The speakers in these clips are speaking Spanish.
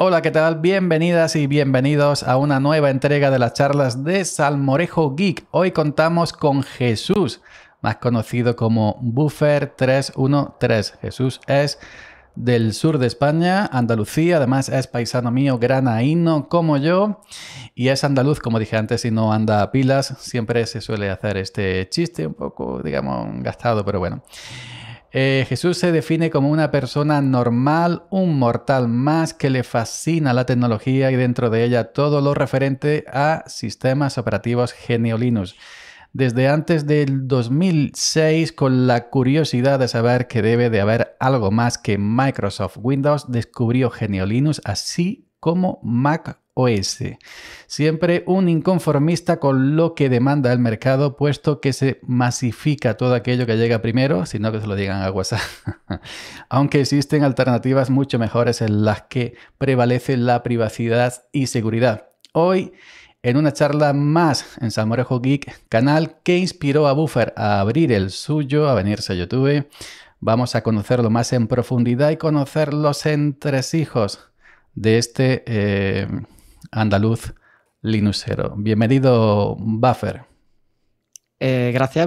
Hola, ¿qué tal? Bienvenidas y bienvenidos a una nueva entrega de las charlas de Salmorejo Geek. Hoy contamos con Jesús, más conocido como Buffer313. Jesús es del sur de España, Andalucía, además es paisano mío, granaíno como yo, y es andaluz, como dije antes, y no anda a pilas. Siempre se suele hacer este chiste un poco, digamos, gastado, pero bueno. Jesús se define como una persona normal, un mortal más que le fascina la tecnología y dentro de ella todo lo referente a sistemas operativos GNU Linux. Desde antes del 2006, con la curiosidad de saber que debe de haber algo más que Microsoft Windows, descubrió GNU Linux, así como Mac OS. Siempre un inconformista con lo que demanda el mercado, puesto que se masifica todo aquello que llega primero, sino que se lo digan a WhatsApp. Aunque existen alternativas mucho mejores en las que prevalece la privacidad y seguridad. Hoy, en una charla más en Salmorejo Geek, canal que inspiró a Buffer a abrir el suyo, a venirse a YouTube, vamos a conocerlo más en profundidad y conocer los entresijos de este andaluz linuxero. Bienvenido, Buffer. Gracias,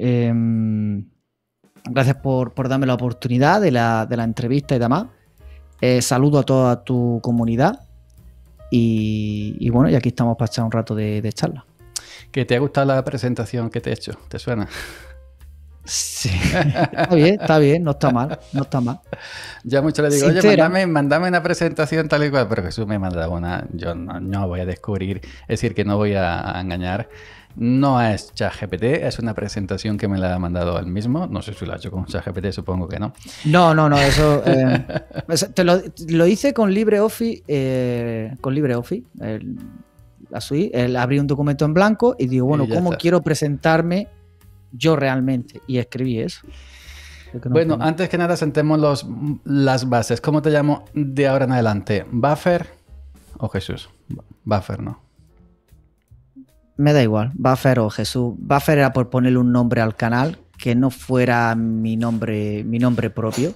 gracias por darme la oportunidad de la entrevista y demás. Saludo a toda tu comunidad y bueno, y aquí estamos para echar un rato de charla. ¿Que te ha gustado la presentación que te he hecho? ¿Te suena? Sí, está bien, no está mal. Ya mucho le digo, oye, mándame una presentación tal y cual, pero Jesús me manda una, yo no voy a descubrir, es decir, que no voy a engañar. No es ChatGPT, es una presentación que me la ha mandado él mismo. No sé si lo ha hecho con ChatGPT, supongo que no. No, eso lo hice con LibreOffice, la suite, abrí un documento en blanco y digo, bueno, ¿cómo quiero presentarme yo realmente? Y escribí eso. Bueno, antes que nada sentemos las bases. ¿Cómo te llamo de ahora en adelante? ¿Buffer o Jesús? Buffer, ¿no? Me da igual, Buffer o Jesús. Buffer era por ponerle un nombre al canal que no fuera mi nombre propio.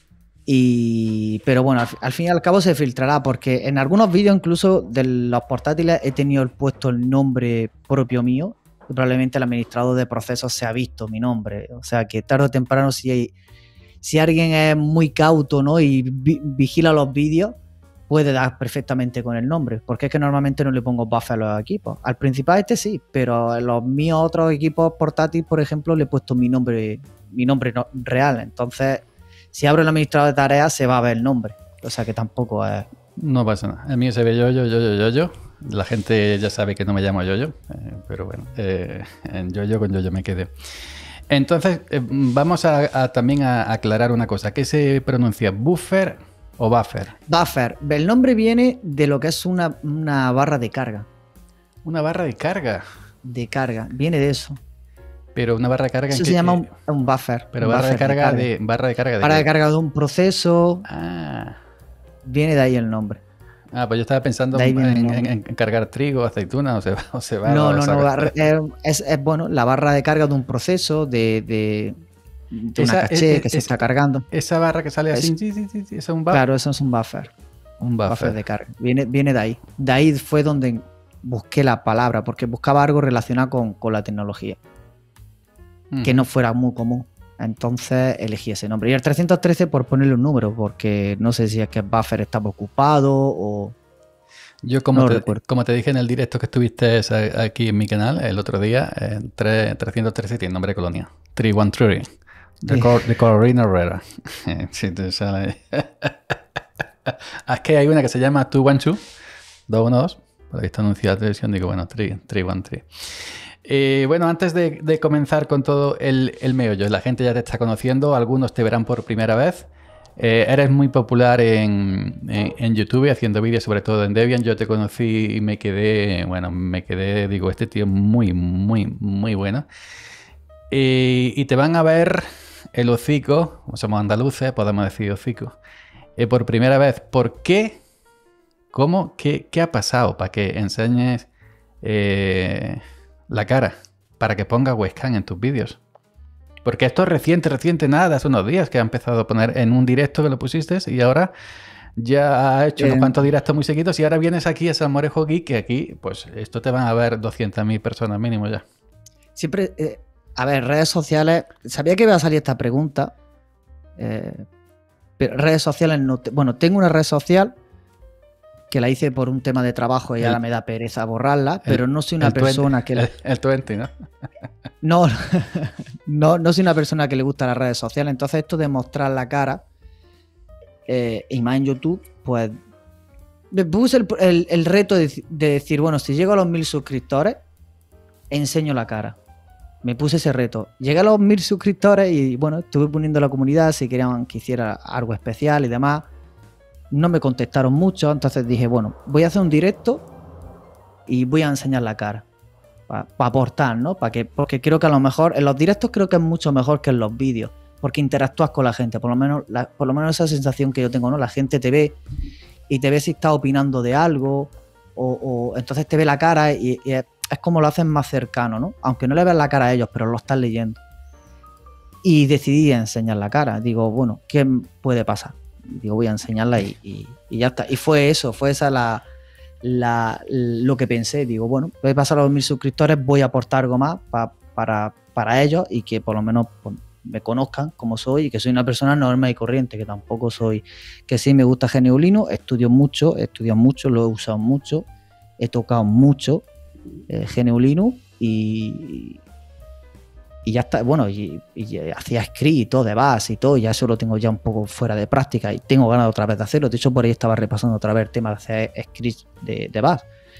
Pero bueno, al fin y al cabo se filtrará, porque en algunos vídeos incluso de los portátiles he tenido puesto el nombre propio mío. Y probablemente el administrador de procesos se ha visto mi nombre. O sea que tarde o temprano, si alguien es muy cauto, ¿no?, y vigila los vídeos, puede dar perfectamente con el nombre. Porque es que normalmente no le pongo Buffer a los equipos. Al principal sí, pero en los míos otros equipos portátiles, por ejemplo, le he puesto mi nombre real. Entonces, si abro el administrador de tareas, se va a ver el nombre. O sea que tampoco es... No pasa nada. El mío se ve yo. La gente ya sabe que no me llamo Yoyo, pero bueno, en Yoyo con Yoyo me quedé. Entonces, vamos también a aclarar una cosa. ¿Qué se pronuncia? ¿Buffer o Buffer? Buffer. El nombre viene de lo que es una barra de carga. ¿Una barra de carga? De carga. Viene de eso. Pero una barra de carga... Eso se llama un buffer. Pero barra de carga de un proceso. Ah. Viene de ahí el nombre. Ah, pues yo estaba pensando en cargar trigo, aceituna o se va. No. Es bueno, la barra de carga de un proceso, de una caché que se está cargando. Esa barra que sale así, sí, es un buffer. Claro, eso es un buffer. Un buffer de carga. Viene de ahí. De ahí fue donde busqué la palabra, porque buscaba algo relacionado con la tecnología. Que no fuera muy común. Entonces elegí ese nombre. Y el 313 por ponerle un número, porque no sé si es que el buffer estaba ocupado o... Yo como te dije en el directo que estuviste aquí en mi canal el otro día, 313 tiene nombre de colonia. 313. De Corina Herrera. Sí, te sale. Es que hay una que se llama 212, 212, por ahí está anunciada la televisión, digo, bueno, 313. Bueno, antes de comenzar con todo el meollo, la gente ya te está conociendo, algunos te verán por primera vez. Eres muy popular en YouTube haciendo vídeos, sobre todo en Debian. Yo te conocí y me quedé, digo, este tío es muy, muy, muy bueno. Y te van a ver el hocico, como somos andaluces, podemos decir hocico, por primera vez. ¿Por qué? ¿Cómo? ¿Qué ha pasado para que enseñes la cara? Para que pongas webcam en tus vídeos. Porque esto es reciente, nada, hace unos días que ha empezado a poner en un directo que lo pusiste y ahora ya has hecho unos cuantos directos muy seguidos y ahora vienes aquí a Salmorejo Geek, que aquí, pues esto te van a ver 200.000 personas mínimo ya. Siempre, a ver, redes sociales, sabía que iba a salir esta pregunta, pero redes sociales no, bueno, tengo una red social que la hice por un tema de trabajo y ahora me da pereza borrarla, pero no soy una persona que... El 20, ¿no? No soy una persona que le gusta las redes sociales, entonces esto de mostrar la cara, y más en YouTube, pues me puse el reto de decir, bueno, si llego a los 1000 suscriptores, enseño la cara. Me puse ese reto. Llegué a los 1000 suscriptores y bueno, estuve poniendo la comunidad si querían que hiciera algo especial y demás. No me contestaron mucho, entonces dije, bueno, voy a hacer un directo y voy a enseñar la cara. Para aportar, ¿no? Porque creo que a lo mejor, en los directos creo que es mucho mejor que en los vídeos, porque interactúas con la gente, por lo menos esa sensación que yo tengo, ¿no? La gente te ve y te ve si estás opinando de algo o entonces te ve la cara y es como lo hacen más cercano, ¿no? Aunque no le veas la cara a ellos, pero lo estás leyendo. Y decidí enseñar la cara. Digo, bueno, ¿qué puede pasar? Digo, voy a enseñarla y ya está. Y fue eso, fue esa lo que pensé. Digo, bueno, voy a pasar a los 1000 suscriptores, voy a aportar algo más para ellos y que por lo menos pues, me conozcan como soy y que soy una persona normal y corriente, que tampoco soy, que sí me gusta GNU Linux, he estudiado mucho, lo he usado mucho, he tocado mucho GNU Linux y ya está, bueno, y hacía script y todo de Bash y todo, y ya eso lo tengo ya un poco fuera de práctica y tengo ganas otra vez de hacerlo. De hecho, por ahí estaba repasando otra vez el tema de hacer script de Bash.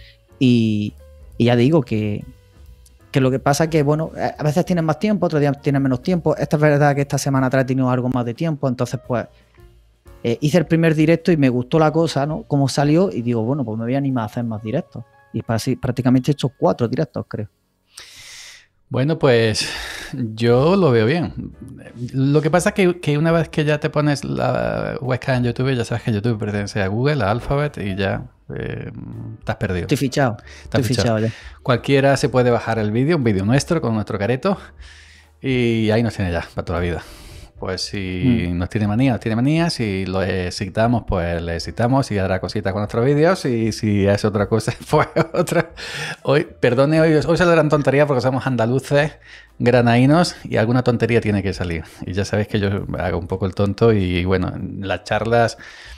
Y ya digo que lo que pasa es que, bueno, a veces tienes más tiempo, otros días tienes menos tiempo. Esta es verdad que esta semana atrás he tenido algo más de tiempo, entonces pues hice el primer directo y me gustó la cosa, ¿no? Cómo salió y digo, bueno, pues me voy a animar a hacer más directos. Y prácticamente he hecho 4 directos, creo. Bueno, pues yo lo veo bien. Lo que pasa es que una vez que ya te pones la webcam en YouTube, ya sabes que YouTube pertenece a Google, a Alphabet y ya estás perdido. Estoy fichado. Estoy fichado ya. Cualquiera se puede bajar el vídeo, un vídeo nuestro con nuestro careto y ahí nos tiene ya para toda la vida. Pues si nos tiene manía, si lo excitamos, pues le excitamos y hará cositas con nuestros vídeos y si es otra cosa, pues otra. Hoy saldrán tonterías porque somos andaluces, granadinos y alguna tontería tiene que salir. Y ya sabéis que yo hago un poco el tonto y bueno, las charlas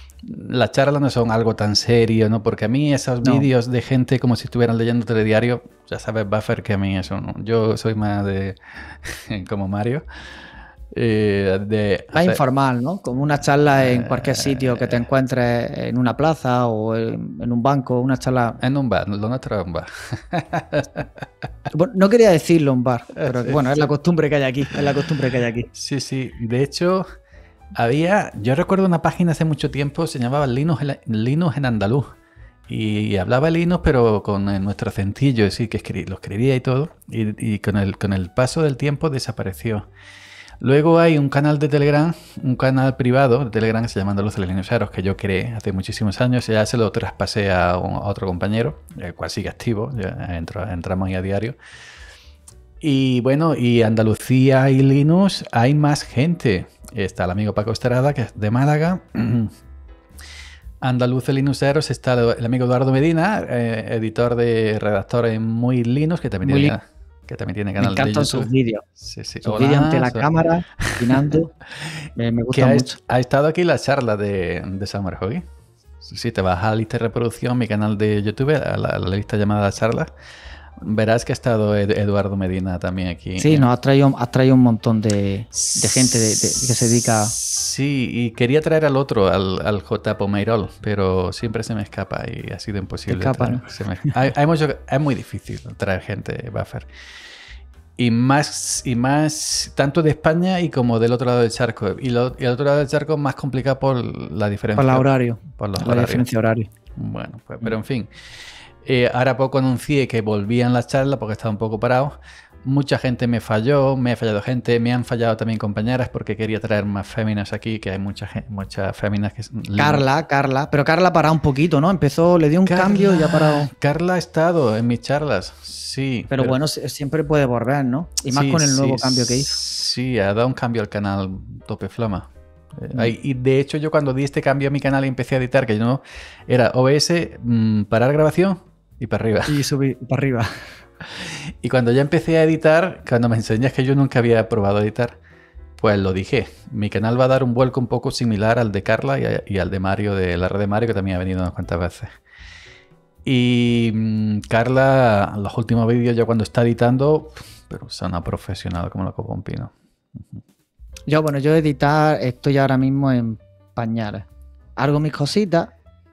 no son algo tan serio, ¿no? Porque a mí esos vídeos de gente como si estuvieran leyendo telediario, ya sabes, Buffer, que a mí eso no. Yo soy más de como Mario. Más informal, ¿no? Como una charla en cualquier sitio que te encuentres en una plaza o en un banco, una charla... En un bar, lo nuestro es un bar. Bueno, no quería decirlo un bar, pero bueno, es la costumbre que hay aquí, Sí. De hecho, yo recuerdo una página hace mucho tiempo, se llamaba Linux en Andaluz. Y hablaba Linux, pero con nuestro acentillo, sí, que lo escribía y todo. Y con el paso del tiempo desapareció. Luego hay un canal de Telegram, un canal privado de Telegram que se llama Andaluces Linuxeros, que yo creé hace muchísimos años y ya se lo traspasé a otro compañero, el cual sigue activo, ya entramos ahí a diario. Y bueno, y Andalucía y Linux hay más gente. Está el amigo Paco Estrada, que es de Málaga. Andaluces Linuxeros está el amigo Eduardo Medina, editor de redactor en Muy Linux, que también tiene canal de YouTube. Me encantan sus vídeos. Sí. Sus vídeos ante la cámara, opinando. Me gusta mucho. Ha estado aquí la charla de Salmorejo Geek. Si te vas a la lista de reproducción, mi canal de YouTube, a la lista llamada charlas, verás que ha estado Eduardo Medina también aquí. Sí, nos ha traído un montón de gente que se dedica... Sí, y quería traer al otro, al J. Pomeirol, pero siempre se me escapa y ha sido imposible. ¿no? Es muy difícil traer gente, Buffer. Y más, tanto de España y como del otro lado del charco. Y el otro lado del charco es más complicado por la diferencia. Por el horario. La diferencia horaria. Bueno, pues, pero en fin. Ahora poco anuncié que volvían las charlas porque estaba un poco parado. Mucha gente me ha fallado gente, me han fallado también compañeras porque quería traer más féminas aquí, que hay muchas féminas que... Carla, pero Carla ha parado un poquito, ¿no? Le dio un cambio y ha parado. Carla ha estado en mis charlas, sí. Pero bueno, siempre puede volver, ¿no? Y más con el nuevo cambio que hizo. Sí, ha dado un cambio al canal Tope Flama. Y de hecho yo cuando di este cambio a mi canal y empecé a editar, que yo no era OBS, parar grabación y para arriba. Y subir para arriba. Y cuando ya empecé a editar, cuando me enseñas que yo nunca había probado a editar, pues lo dije. Mi canal va a dar un vuelco un poco similar al de Carla y al de Mario, de la red de Mario, que también ha venido unas cuantas veces. Y Carla, los últimos vídeos ya cuando está editando, pero es una profesional como la copa un pino. Yo editar estoy ahora mismo en pañales. Hago mis cositas,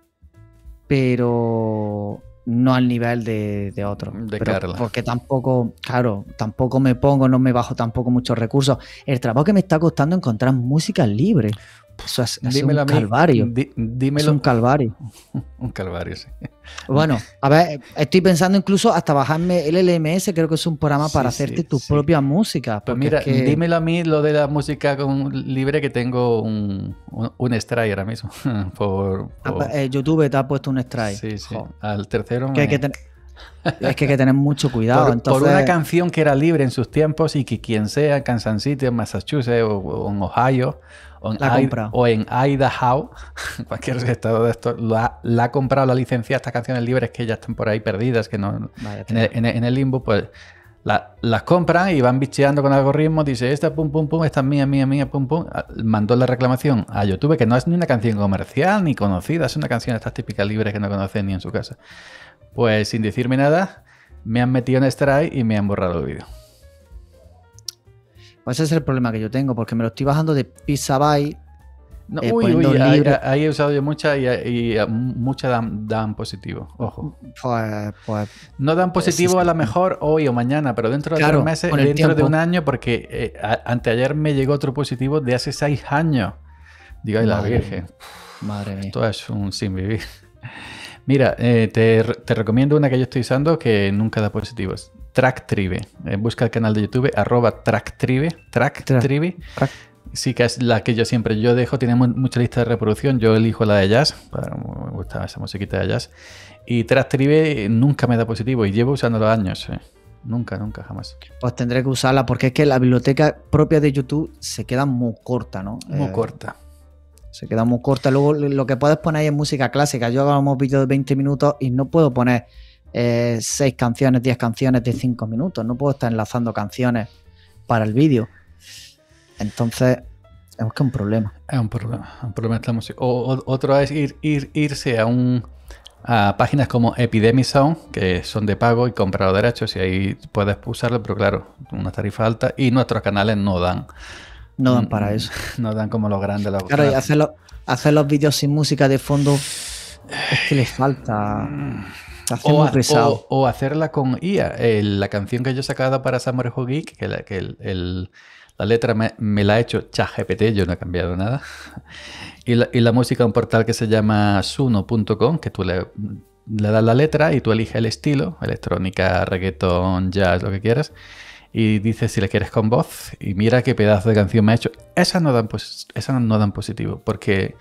pero no al nivel de otros. De Carla. Porque tampoco, claro, tampoco me pongo, no me bajo tampoco muchos recursos. El trabajo que me está costando encontrar música libre. Eso es un calvario. Dímelo. Es un calvario. Un calvario, sí. Bueno, a ver, estoy pensando incluso hasta bajarme el LMS, creo que es un programa para hacerte tus propias músicas. Pues mira, dímelo a mí lo de la música libre, que tengo un strike ahora mismo. YouTube te ha puesto un strike. Sí, sí. Joder. Al tercero es que hay que tener mucho cuidado. Por una canción que era libre en sus tiempos y que quien sea en Kansas City, en Massachusetts o en Ohio o en Idaho, cualquier estado de esto, la ha comprado, la licencia, estas canciones libres que ya están por ahí perdidas, que no en el limbo, pues las compran y van bicheando con algoritmos, dice esta pum pum pum, esta es mía, pum pum, mandó la reclamación a YouTube, que no es ni una canción comercial ni conocida, es una canción de estas típicas libres que no conocen ni en su casa. Pues sin decirme nada, me han metido en strike y me han borrado el vídeo. Pues ese es el problema que yo tengo, porque me lo estoy bajando de Pixabay. No, ahí he usado yo muchas y muchas dan positivo. Ojo. Pues no dan positivo a lo mejor hoy o mañana, pero dentro de 3 meses, dentro de un año, porque anteayer me llegó otro positivo de hace 6 años. Digo, ay, la Virgen. Madre mía. Esto es un sin vivir. Mira, te recomiendo una que yo estoy usando que nunca da positivos. Tracktribe. Busca el canal de YouTube, @Tracktribe. Tracktribe. Sí, que es la que yo dejo. Tiene mucha lista de reproducción. Yo elijo la de jazz. Me gusta esa musiquita de jazz. Y Tracktribe nunca me da positivo. Y llevo usándolo años. Nunca, jamás. Pues tendré que usarla porque es que la biblioteca propia de YouTube se queda muy corta, ¿no? Muy corta. Se queda muy corta. Luego lo que puedes poner ahí es música clásica. Yo hago vídeos de 20 minutos y no puedo poner 6 canciones, 10 canciones de 5 minutos. No puedo estar enlazando canciones para el vídeo. Entonces, es que es un problema. Es un problema esta música. Otro es irse a páginas como Epidemic Sound, que son de pago y comprar los derechos, y ahí puedes usarlo, pero claro, una tarifa alta, y nuestros canales no dan. No dan para eso. No dan como los grandes. Claro, y hacer los vídeos sin música de fondo es que les falta. O hacerla con IA. La canción que yo he sacado para Salmorejo Geek, que la letra me la ha hecho ChatGPT, yo no he cambiado nada. Y la música, un portal que se llama suno.com, que tú le das la letra y tú eliges el estilo, electrónica, reggaeton, jazz, lo que quieras. Y dices si le quieres con voz. Y mira qué pedazo de canción me ha hecho. Esas no dan positivo. Porque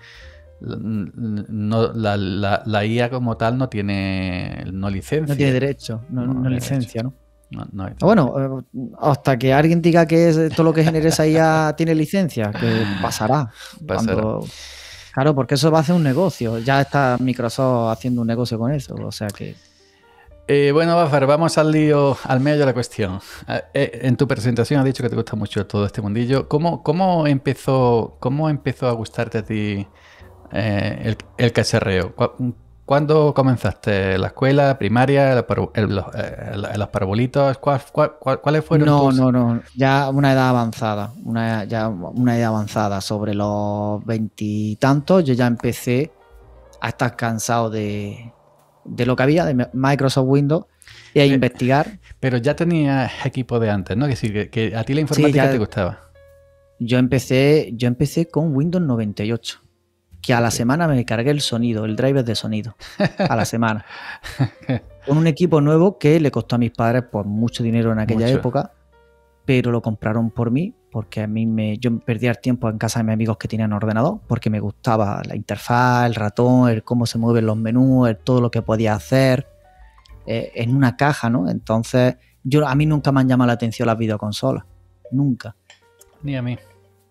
la IA como tal no tiene licencia. No tiene derecho. No licencia, ¿no? No hay. Bueno, hasta que alguien diga que todo lo que genere esa IA tiene licencia, que pasará. Claro, porque eso va a hacer un negocio. Ya está Microsoft haciendo un negocio con eso. O sea que... Bueno, Bafar, vamos al medio de la cuestión. En tu presentación has dicho que te gusta mucho todo este mundillo. ¿Cómo empezó a gustarte a ti el cacharreo? ¿Cuándo comenzaste? ¿La escuela, primaria, los parabolitos? ¿Cuáles fueron tus...? No. Ya una edad avanzada. Una edad avanzada. Sobre los 20 y tantos yo ya empecé a estar cansado de lo que había, de Microsoft Windows, y a investigar. Pero ya tenías equipo de antes, ¿no? Que a ti la informática te gustaba. Yo empecé con Windows 98, que a la semana me cargué el driver de sonido, a la semana. Con un equipo nuevo que le costó a mis padres por mucho dinero en aquella época, pero lo compraron por mí, porque yo perdía el tiempo en casa de mis amigos que tenían ordenador, porque me gustaba la interfaz, el ratón, cómo se mueven los menús, todo lo que podía hacer en una caja, ¿no? Entonces, a mí nunca me han llamado la atención las videoconsolas. Nunca. Ni a mí.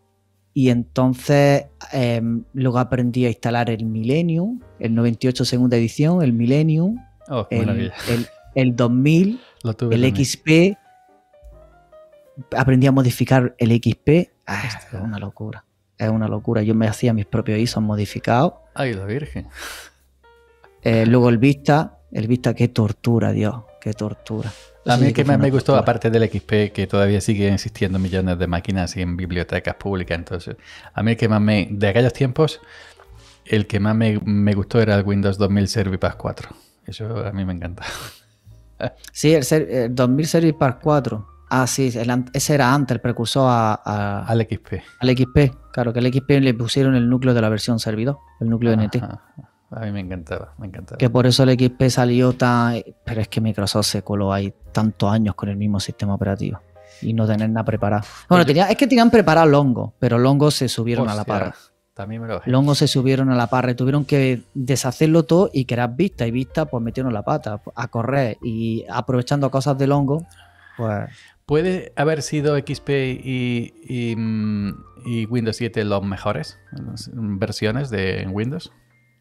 Y entonces luego aprendí a instalar el Millennium, el 98 segunda edición, el Millennium, Oh, qué maravilla. el 2000, Lo tuve el también. XP. Aprendí a modificar el XP. Es Hostia. una locura. Es una locura. Yo me hacía mis propios ISOs modificados. Ay, la Virgen. Luego el Vista, qué tortura, Dios, qué tortura. A mí Sí es que fue más me una gustó, tortura. aparte del XP, que todavía siguen existiendo millones de máquinas y en bibliotecas públicas. Entonces, a mí el que más de aquellos tiempos, el que más me gustó era el Windows 2000 Servipack 4. Eso a mí me encanta. Sí, el 2000 Service Pack 4. Ah, sí, ese era antes, el precursor Al XP. al XP. Claro, que al XP le pusieron el núcleo de la versión servidor, el núcleo NT. Ajá. A mí me encantaba, me encantaba. Que por eso el XP salió tan... Pero es que Microsoft se coló ahí tantos años con el mismo sistema operativo y no tener nada preparado. Bueno, es que tenían preparado Longo, pero Longo se subieron a la Hostia, parra. también me lo Longo se subieron a la parra y tuvieron que deshacerlo todo y crear Vista. Y Vista pues metieron la pata a correr y aprovechando cosas de Longo, pues... ¿Puede haber sido XP y Windows 7 los mejores versiones de Windows?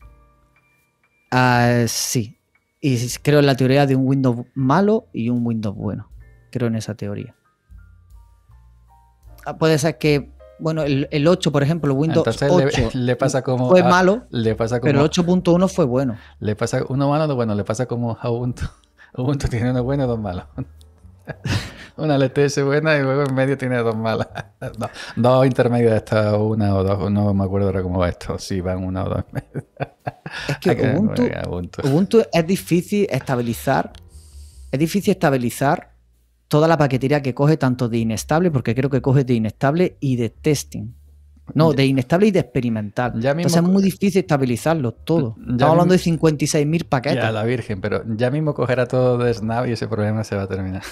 Sí. Y creo en la teoría de un Windows malo y un Windows bueno. Creo en esa teoría. Puede ser que, bueno, el 8, por ejemplo, Windows Entonces 8 le pasa como fue malo, le pasa como, pero el 8.1 fue bueno. le pasa uno malo, no bueno, le pasa como a Ubuntu. Ubuntu tiene uno bueno y dos malos. Una LTS buena y luego en medio tiene dos malas. No, dos intermedias, esta una o dos, no me acuerdo ahora cómo va esto, si van una o dos. Es que Ubuntu es difícil estabilizar. Es difícil estabilizar toda la paquetería que coge tanto de inestable, porque creo que coge de inestable y de testing. No, de inestable y de experimental. Entonces es muy difícil estabilizarlo todo. Estamos hablando de 56.000 paquetes. Ya, la Virgen, pero ya mismo cogerá todo de Snap y ese problema se va a terminar.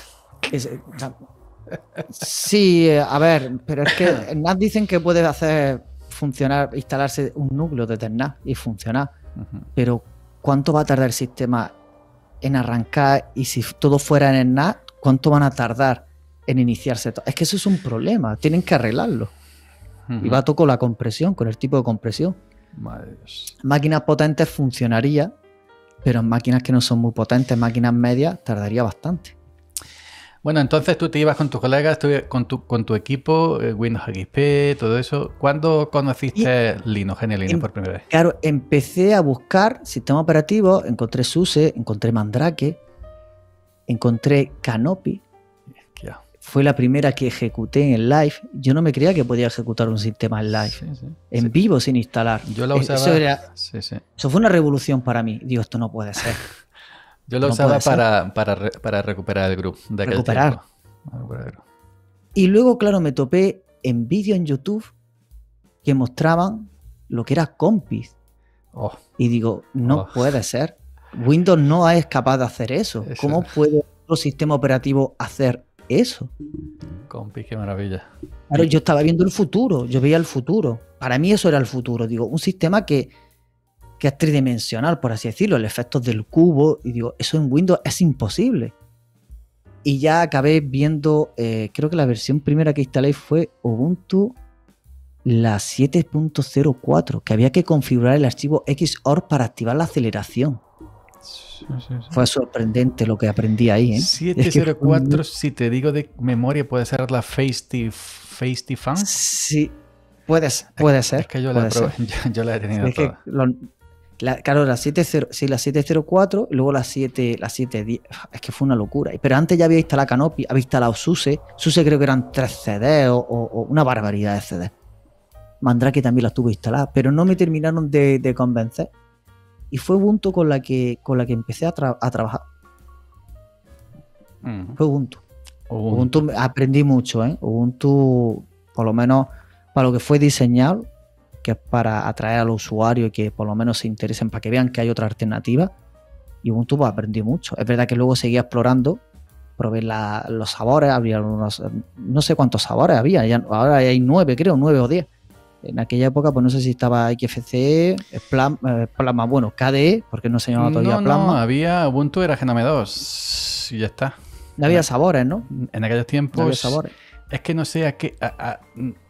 Sí, a ver, pero es que en NAS dicen que puede hacer funcionar, instalarse un núcleo de NAS y funcionar. Pero ¿cuánto va a tardar el sistema en arrancar? Y si todo fuera en el NAS, ¿cuánto van a tardar en iniciarse? Es que eso es un problema, tienen que arreglarlo. Y va todo con la compresión, con el tipo de compresión. Madre Dios. Máquinas potentes funcionaría, pero en máquinas que no son muy potentes, máquinas medias, tardaría bastante. Bueno, entonces tú te ibas con tus colegas, con tu equipo, Windows XP, todo eso. ¿Cuándo conociste Linux, GNU Linux por primera vez? Claro, empecé a buscar sistemas operativos, encontré SUSE, encontré Mandrake, encontré Canopy. Ya. Fue la primera que ejecuté en el live. Yo no me creía que podía ejecutar un sistema en live, en vivo, sin instalar. Yo la usaba. Eso fue una revolución para mí. Digo, esto no puede ser. Yo lo usaba para recuperar el grupo de aquel tiempo. Y luego, claro, me topé en vídeos en YouTube que mostraban lo que era Compis. Y digo, no puede ser. Windows no es capaz de hacer eso. ¿Cómo puede otro sistema operativo hacer eso? Compis, qué maravilla. Claro, yo estaba viendo el futuro. Yo veía el futuro. Para mí eso era el futuro. Digo, un sistema que es tridimensional, por así decirlo, el efecto del cubo, y digo, eso en Windows es imposible. Y ya acabé viendo, creo que la versión primera que instalé fue Ubuntu la 7.04, que había que configurar el archivo Xorg para activar la aceleración. Sí. Fue sorprendente lo que aprendí ahí, ¿eh? 704, si te digo de memoria, puede ser la FaceTime. Sí, puede ser. Es que yo la he tenido toda. Claro, la 704 y luego la 710. Es que fue una locura. Pero antes ya había instalado Canopy, había instalado SUSE. SUSE creo que eran 3 CD o una barbaridad de CD. Mandrake también la tuve instalada, pero no me terminaron de convencer. Y fue Ubuntu con la que empecé a trabajar. Fue Ubuntu. Ubuntu aprendí mucho, ¿eh? Ubuntu, por lo menos para lo que fue diseñado, que es para atraer a los usuarios y que por lo menos se interesen para que vean que hay otra alternativa. Y Ubuntu pues aprendí mucho. Es verdad que luego seguía explorando, probé los sabores, había unos, no sé cuántos sabores había, ahora hay 9 creo, 9 o 10. En aquella época pues no sé si estaba XFCE, Plasma, bueno, KDE, porque no se llamaba todavía Plasma. No, había Ubuntu, era Genome 2 y ya está. No había sabores, ¿no? En aquellos tiempos. No había sabores. Es que no sé a qué...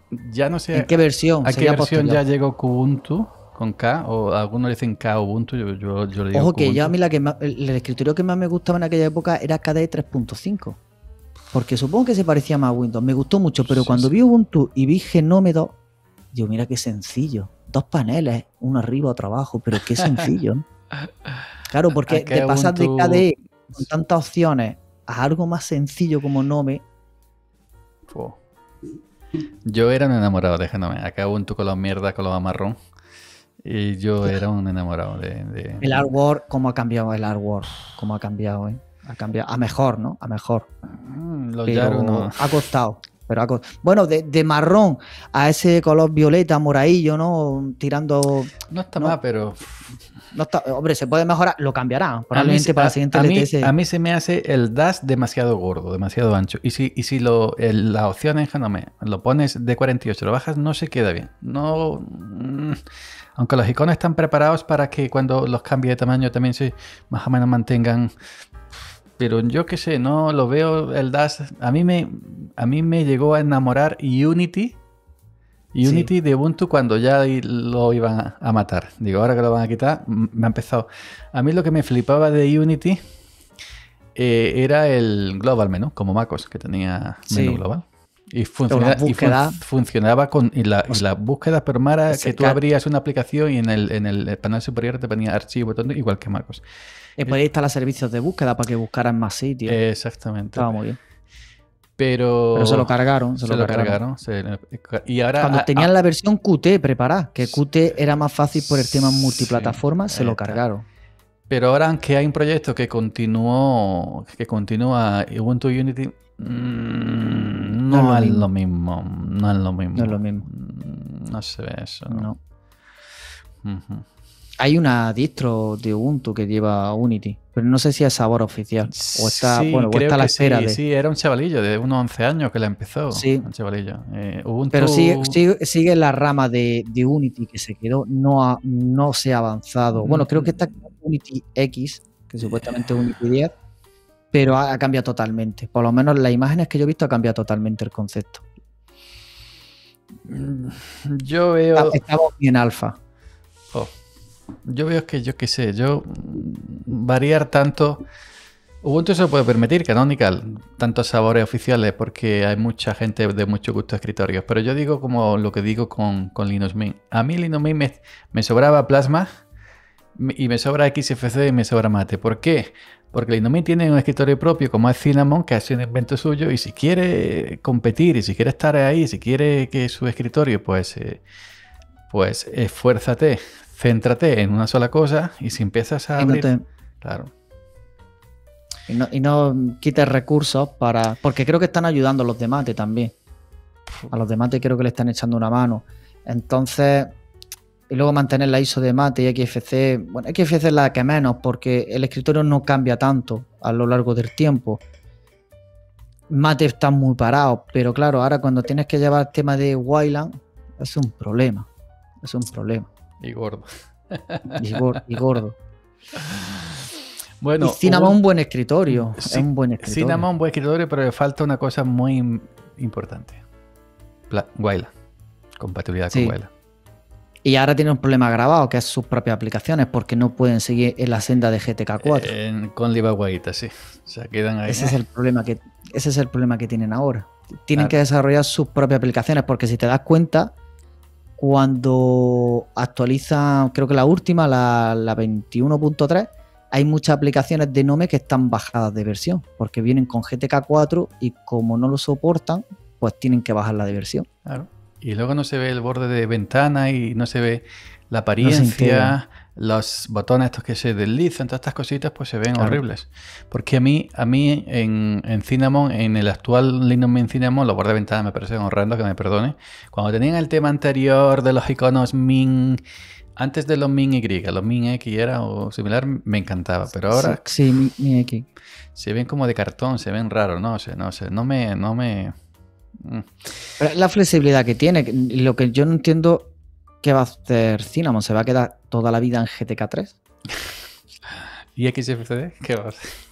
Ya no sé ¿En qué versión? a qué Sería versión posterior. ya llegó Kubuntu con K, o algunos dicen K Ubuntu, yo le digo Ojo que yo a Kubuntu. mí el escritorio que más me gustaba en aquella época era KDE 3.5. Porque supongo que se parecía más a Windows. Me gustó mucho, pero Sí, cuando sí. vi Ubuntu y vi Genome 2, digo, mira qué sencillo. 2 paneles, uno arriba, otro abajo, pero qué sencillo, ¿no? Claro, porque Acá de pasar de Ubuntu. KDE con tantas opciones a algo más sencillo como Nome, Fu. Yo era un enamorado, déjame. Acá Ubuntu con la mierda, con lo marrón. Y yo era un enamorado el hardware, ¿cómo ha cambiado el hardware? ¿Cómo ha cambiado, eh? Ha cambiado a mejor, ¿no? A mejor. Los Yaru no. Pero ha costado. Bueno, de marrón a ese color violeta, moradillo, ¿no? Tirando. No está No, mal, pero no está, hombre, se puede mejorar. Lo cambiarán. a mí, Probablemente para la siguiente LTS. a mí se me hace el dash demasiado gordo, demasiado ancho. Y si la opción en Genome lo pones de 48, lo bajas, no se queda bien. No, aunque los iconos están preparados para que cuando los cambie de tamaño también se más o menos mantengan. Pero yo qué sé, no lo veo el dash. A mí me llegó a enamorar Unity. Unity Sí. de Ubuntu cuando ya lo iban a matar. Digo, ahora que lo van a quitar, me ha empezado. A mí lo que me flipaba de Unity era el Global Menú, como MacOS, que tenía menú Sí. global. Y, Pero las búsquedas. funcionaba y las búsquedas, pero era que tú ca- abrías una aplicación y en el panel superior te ponía archivo, todo, igual que MacOS. Podéis instalar servicios de búsqueda para que buscaran más sitios. Exactamente. Estaba muy bien. Pero Pero se lo cargaron. se lo cargaron. Y ahora Cuando tenían la versión Qt preparada, que Qt era más fácil por el tema multiplataforma, se lo está. cargaron. Pero ahora, aunque hay un proyecto que continúa Ubuntu Unity, no es lo mismo. No es lo mismo. No es lo mismo. No se ve eso. No. Ujú. Hay una distro de Ubuntu que lleva Unity, pero no sé si es sabor oficial. O está, Sí, bueno, o creo está a la que espera sí. de. Sí, era un chavalillo de unos 11 años que la empezó. Sí. Un chavalillo. Ubuntu. Pero sigue la rama de Unity que se quedó, no se ha avanzado. Bueno, creo que está Unity X, que supuestamente es Unity 10, pero ha cambiado totalmente. Por lo menos las imágenes que yo he visto ha cambiado totalmente el concepto. Yo veo. Estamos en alfa. Yo veo que, yo qué sé, variar tanto. Ubuntu se lo puede permitir, Canonical, tantos sabores oficiales, porque hay mucha gente de mucho gusto de escritorios. Pero yo digo como lo que digo con Linux Mint. A mí Linux Mint me sobraba Plasma y me sobra XFCE y me sobra Mate. ¿Por qué? Porque Linux Mint tiene un escritorio propio como es Cinnamon, que hace un invento suyo, y si quiere competir y si quiere estar ahí, si quiere que su escritorio, pues esfuérzate, céntrate en una sola cosa, y si empiezas a abrir... Claro. Y no quites recursos porque creo que están ayudando a los de Mate también. A los de Mate creo que le están echando una mano. Entonces, y luego mantener la ISO de Mate y XFCE. Bueno, XFCE es la que menos, porque el escritorio no cambia tanto a lo largo del tiempo. Mate está muy parado, pero claro, ahora cuando tienes que llevar el tema de Wayland, es un problema. Es un problema. Y gordo. Y gordo. Bueno, y Cinnamon un buen escritorio. Es un buen escritorio. Cinnamon buen escritorio, pero le falta una cosa muy importante. Wayland. Compatibilidad con Wayland. Y ahora tiene un problema grabado, que es sus propias aplicaciones, porque no pueden seguir en la senda de GTK 4. Con Livaguaita, sí. O sea, quedan ahí. Ese es el problema que tienen ahora. Tienen que desarrollar sus propias aplicaciones, porque si te das cuenta, cuando actualizan, creo que la última, la 21.3, hay muchas aplicaciones de Nome que están bajadas de versión, porque vienen con GTK 4 y como no lo soportan, pues tienen que bajarla de versión. Claro. Y luego no se ve el borde de ventana y no se ve la apariencia, los botones estos que se deslizan, todas estas cositas, pues se ven horribles. Porque a mí en Cinnamon, en el actual Linux Mint Cinnamon, los bordes de ventana me parecen horrendos, que me perdone. Cuando tenían el tema anterior de los iconos Mint, antes de los Mint Y, los Mint X era o similar, me encantaba. Pero ahora sí, Mint X. Se ven como de cartón, se ven raros, no sé, no me... Pero la flexibilidad que tiene, lo que yo no entiendo, ¿qué va a hacer Cinnamon? ¿Se va a quedar toda la vida en GTK 3? ¿Y XFCE? ¿Qué va a hacer?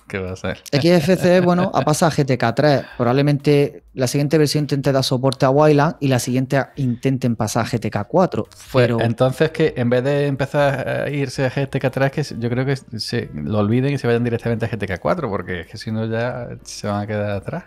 ¿Qué va a ser? XFCE, bueno, ha pasado a GTK 3. Probablemente la siguiente versión intente dar soporte a Wayland y la siguiente intenten pasar a GTK 4. Pero Entonces que en vez de empezar a irse a GTK 3, que yo creo que se lo olviden y se vayan directamente a GTK 4, porque es que si no ya se van a quedar atrás.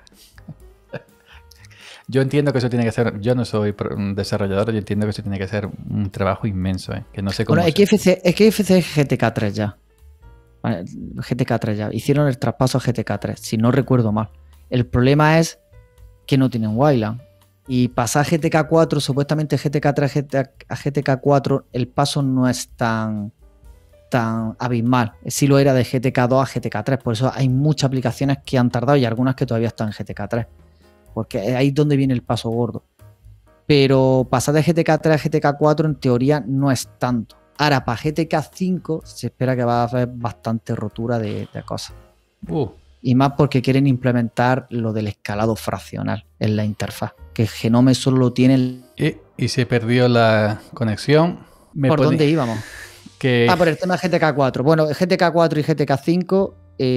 Yo entiendo que eso tiene que ser, yo no soy un desarrollador, yo entiendo que eso tiene que ser un trabajo inmenso, que no sé cómo. Bueno, XFCE es GTK 3 ya. Vale, GTK 3 ya. Hicieron el traspaso a GTK 3, si no recuerdo mal. El problema es que no tienen Wayland. Y pasar a GTK 4, supuestamente GTK 3 a GTK 4, el paso no es tan abismal. Sí lo era de GTK 2 a GTK 3. Por eso hay muchas aplicaciones que han tardado y algunas que todavía están en GTK 3. Porque ahí es donde viene el paso gordo. Pero pasar de GTK 3 a GTK 4 en teoría no es tanto. Ahora, para GTK 5 se espera que va a haber bastante rotura de cosas. Y más porque quieren implementar lo del escalado fraccional en la interfaz. Que Genome solo lo tiene... Y se perdió la conexión. ¿Por dónde íbamos? Por el tema de GTK 4. Bueno, GTK 4 y GTK 5,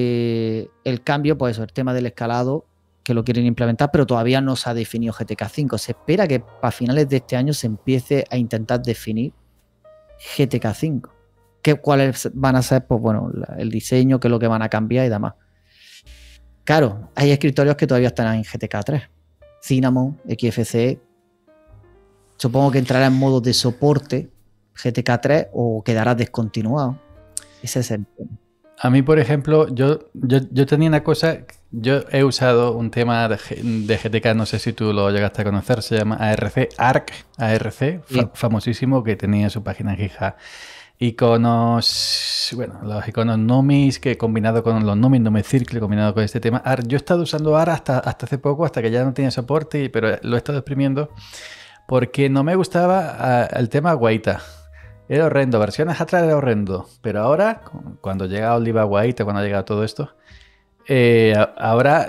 el cambio, pues eso, el tema del escalado, que lo quieren implementar, pero todavía no se ha definido GTK 5. Se espera que para finales de este año se empiece a intentar definir GTK 5. ¿Cuáles van a ser? Pues bueno, el diseño, qué es lo que van a cambiar y demás. Claro, hay escritorios que todavía están en GTK 3. Cinnamon, XFCE. Supongo que entrará en modo de soporte GTK 3 o quedará descontinuado. Ese es el tema. A mí, por ejemplo, yo tenía una cosa. Yo he usado un tema de GTK, no sé si tú lo llegaste a conocer, se llama ARC, sí. Famosísimo, que tenía su página en GitHub. Iconos, bueno, los iconos Numis, que combinado con los Numis, Numi Circle, combinado con este tema. ARC, yo he estado usando ARC hasta hace poco, hasta que ya no tenía soporte, pero lo he estado exprimiendo porque no me gustaba el tema Guaita. Era horrendo, versiones atrás era horrendo, pero ahora, cuando llega Oliva Guaita, cuando ha llegado todo esto, ahora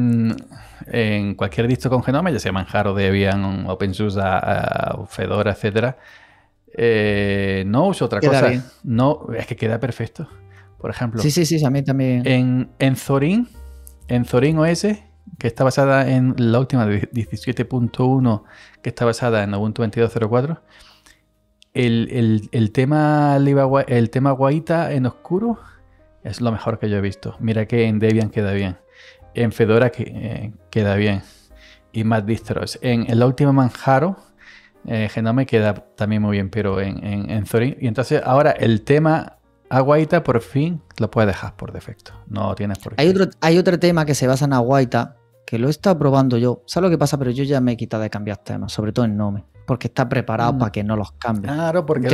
en cualquier distro con Genome, ya sea Manjaro, Debian, OpenSUSE, Fedora, etcétera, no uso otra cosa. Bien. No, es que queda perfecto. Por ejemplo, sí, a mí también. En Zorin OS, que está basada en la última de 17.1, que está basada en Ubuntu 22.04, el tema Guaita en oscuro es lo mejor que yo he visto. Mira que en Debian queda bien. En Fedora queda bien. Y más distros. En la última Manjaro, Genome queda también muy bien, pero en Zorin. Y entonces ahora el tema Aguaita por fin lo puedes dejar por defecto. No tienes por qué. Hay otro tema que se basa en Aguaita, que lo he estado probando yo. ¿Sabes lo que pasa? Pero yo ya me he quitado de cambiar temas, sobre todo en Nome. Porque está preparado para que no los cambies. Claro, porque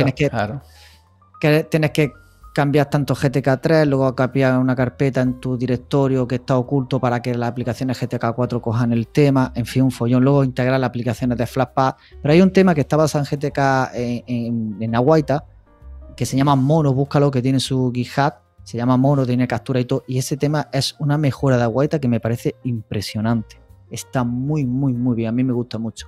tienes que cambiar tanto GTK 3, luego cambiar una carpeta en tu directorio que está oculto para que las aplicaciones GTK 4 cojan el tema, en fin, un follón. Luego integrar las aplicaciones de Flatpak. Pero hay un tema que está basado en GTK en Aguaita, que se llama Mono, búscalo, que tiene su GitHub, se llama Mono, tiene captura y todo, y ese tema es una mejora de Aguaita que me parece impresionante. Está muy, muy, muy bien, a mí me gusta mucho.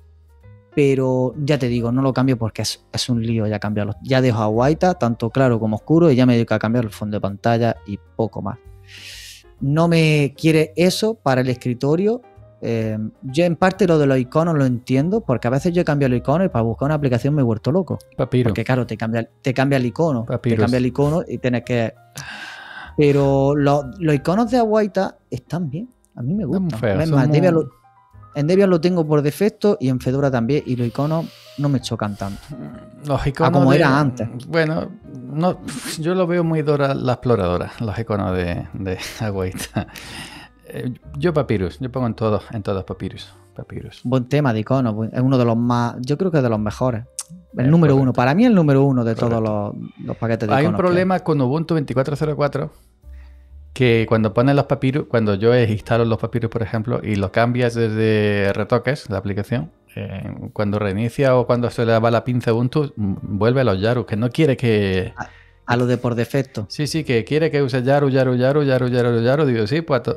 Pero ya te digo, no lo cambio porque es un lío ya cambiarlo. Ya dejo a Aguaita, tanto claro como oscuro, y ya me dedico a cambiar el fondo de pantalla y poco más. No me quiere eso para el escritorio. Yo en parte lo de los iconos lo entiendo, porque a veces yo he cambiado el icono y para buscar una aplicación me he vuelto loco. Papiro. Porque claro, te cambia el icono. Papyrus. Te cambia el icono y tienes que... Pero los iconos de Aguaita están bien. A mí me gustan. Es más, en Debian lo tengo por defecto y en Fedora también, y los iconos no me chocan tanto. Los iconos como era antes. Bueno, no, yo lo veo muy Dora la exploradora, los iconos de Aguaita. Yo Papyrus, yo pongo en todos Papyrus. Buen tema de iconos, es uno de los más, yo creo que de los mejores. El número uno, para mí el número uno de todos los paquetes de iconos. Hay un problema con Ubuntu 24.04, que cuando pones los Papyrus, cuando yo instalo los Papyrus, por ejemplo, y los cambias desde retoques, la aplicación, cuando reinicia o cuando se le va la pinza a Ubuntu, vuelve a los Yaru, que no quiere que... A lo de por defecto. Sí, que quiere que use Yaru. Digo, sí, pues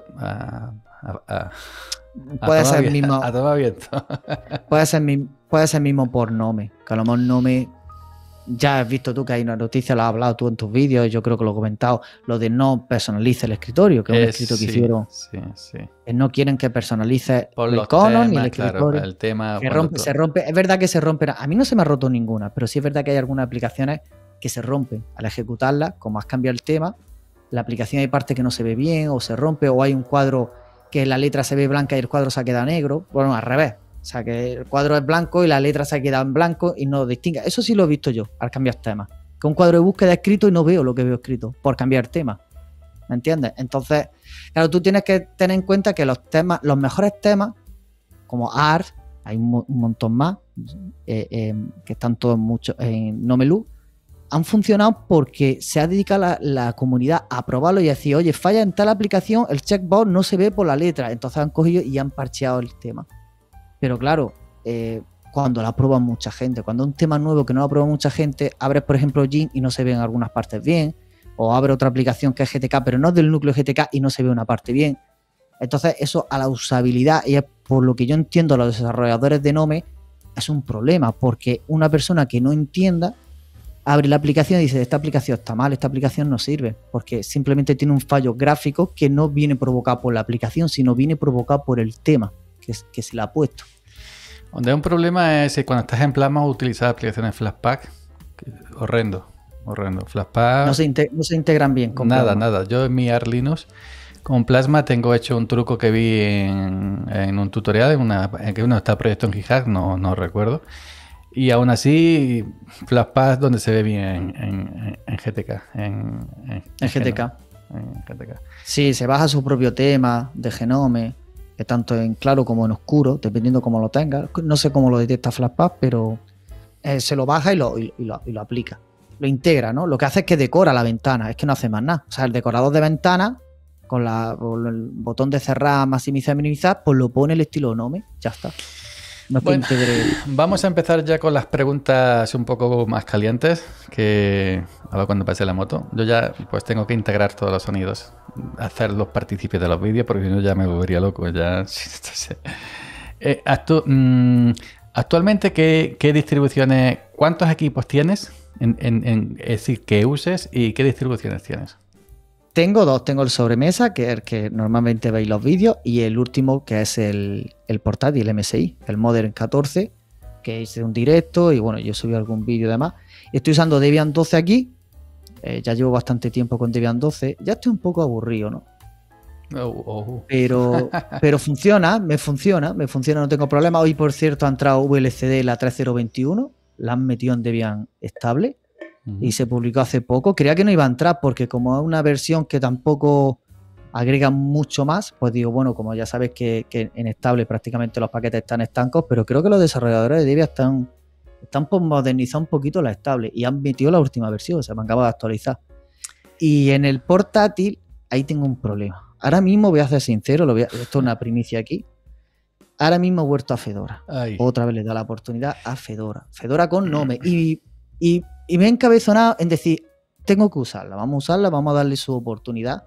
puede ser el mismo. A tomar viento. Puede ser mismo por Nome. Que a lo mejor Nome ya has visto tú que hay una noticia, lo has hablado tú en tus vídeos, yo creo que lo he comentado, lo de no personalice el escritorio, que es un escrito que hicieron. Sí. Que no quieren que personalice Por el los icono temas, ni el escritorio. claro, el tema Se rompe. Es verdad que se rompen. A mí no se me ha roto ninguna, pero sí es verdad que hay algunas aplicaciones que se rompen al ejecutarlas, como has cambiado el tema, la aplicación hay partes que no se ve bien, o se rompe, o hay un cuadro que la letra se ve blanca y el cuadro se ha quedado negro. Bueno, al revés. O sea, que el cuadro es blanco y la letra se ha quedado en blanco y no distingue. Eso sí lo he visto yo al cambiar temas. Que un cuadro de búsqueda escrito y no veo lo que veo escrito por cambiar tema. ¿Me entiendes? Entonces, claro, tú tienes que tener en cuenta que los temas, los mejores temas, como ART, hay un montón más, que están todos muchos en Nomelu, han funcionado porque se ha dedicado la comunidad a probarlo y a decir, oye, falla en tal aplicación, el checkbox no se ve por la letra. Entonces han cogido y han parcheado el tema. Pero claro, cuando la prueba mucha gente, cuando un tema nuevo que no lo prueba mucha gente, abres por ejemplo Gin y no se ve en algunas partes bien, o abre otra aplicación que es GTK, pero no es del núcleo GTK y no se ve una parte bien. Entonces eso a la usabilidad, y es por lo que yo entiendo a los desarrolladores de Nome, es un problema, porque una persona que no entienda abre la aplicación y dice, esta aplicación está mal, esta aplicación no sirve, porque simplemente tiene un fallo gráfico que no viene provocado por la aplicación, sino viene provocado por el tema que se le ha puesto. Donde hay un problema es cuando estás en Plasma utilizar aplicaciones Flatpak. Horrendo. Flatpak. No se integran bien con nada, Plasma. nada. Yo en mi Arch Linux con Plasma tengo hecho un truco que vi en un tutorial, en que uno está proyecto en GitHub, no recuerdo. Y aún así, Flatpak donde se ve bien en GTK. En GTK. En GTK. Sí, se baja su propio tema de Genome, que tanto en claro como en oscuro, dependiendo cómo lo tenga. No sé cómo lo detecta Flatpak, pero se lo baja y lo aplica. Lo integra, ¿no? Lo que hace es que decora la ventana, es que no hace más nada. O sea, el decorador de ventana, con el botón de cerrar, maximizar, minimizar, pues lo pone el estilo Nome, ya está. No es bueno, que integre... Vamos a empezar ya con las preguntas un poco más calientes, que ahora cuando pase la moto. Yo ya pues tengo que integrar todos los sonidos, hacer los partícipes de los vídeos, porque si no ya me volvería loco. Ya. Actualmente, ¿qué distribuciones, cuántos equipos tienes? Es decir, que uses y qué distribuciones tienes. Tengo dos, tengo el sobremesa, que es el que normalmente veis los vídeos, y el último, que es el portátil, el MSI, el Modern 14, que hice un directo y bueno, yo subí algún vídeo y demás. Estoy usando Debian 12 aquí, ya llevo bastante tiempo con Debian 12, ya estoy un poco aburrido, ¿no? Pero funciona, me funciona, no tengo problema. Hoy, por cierto, ha entrado VLCD la 3021, la han metido en Debian estable. Y se publicó hace poco. Creía que no iba a entrar porque como es una versión que tampoco agrega mucho más, pues digo, bueno, como ya sabes que en estable prácticamente los paquetes están estancos, pero creo que los desarrolladores de Debian están por modernizar un poquito la estable y han metido la última versión, se me acaba de actualizar. Y en el portátil, ahí tengo un problema. Ahora mismo voy a ser sincero, esto es una primicia aquí. Ahora mismo he vuelto a Fedora. Ay. Otra vez le da la oportunidad a Fedora. Fedora con Nome. Y me he encabezonado en decir, tengo que usarla, vamos a darle su oportunidad.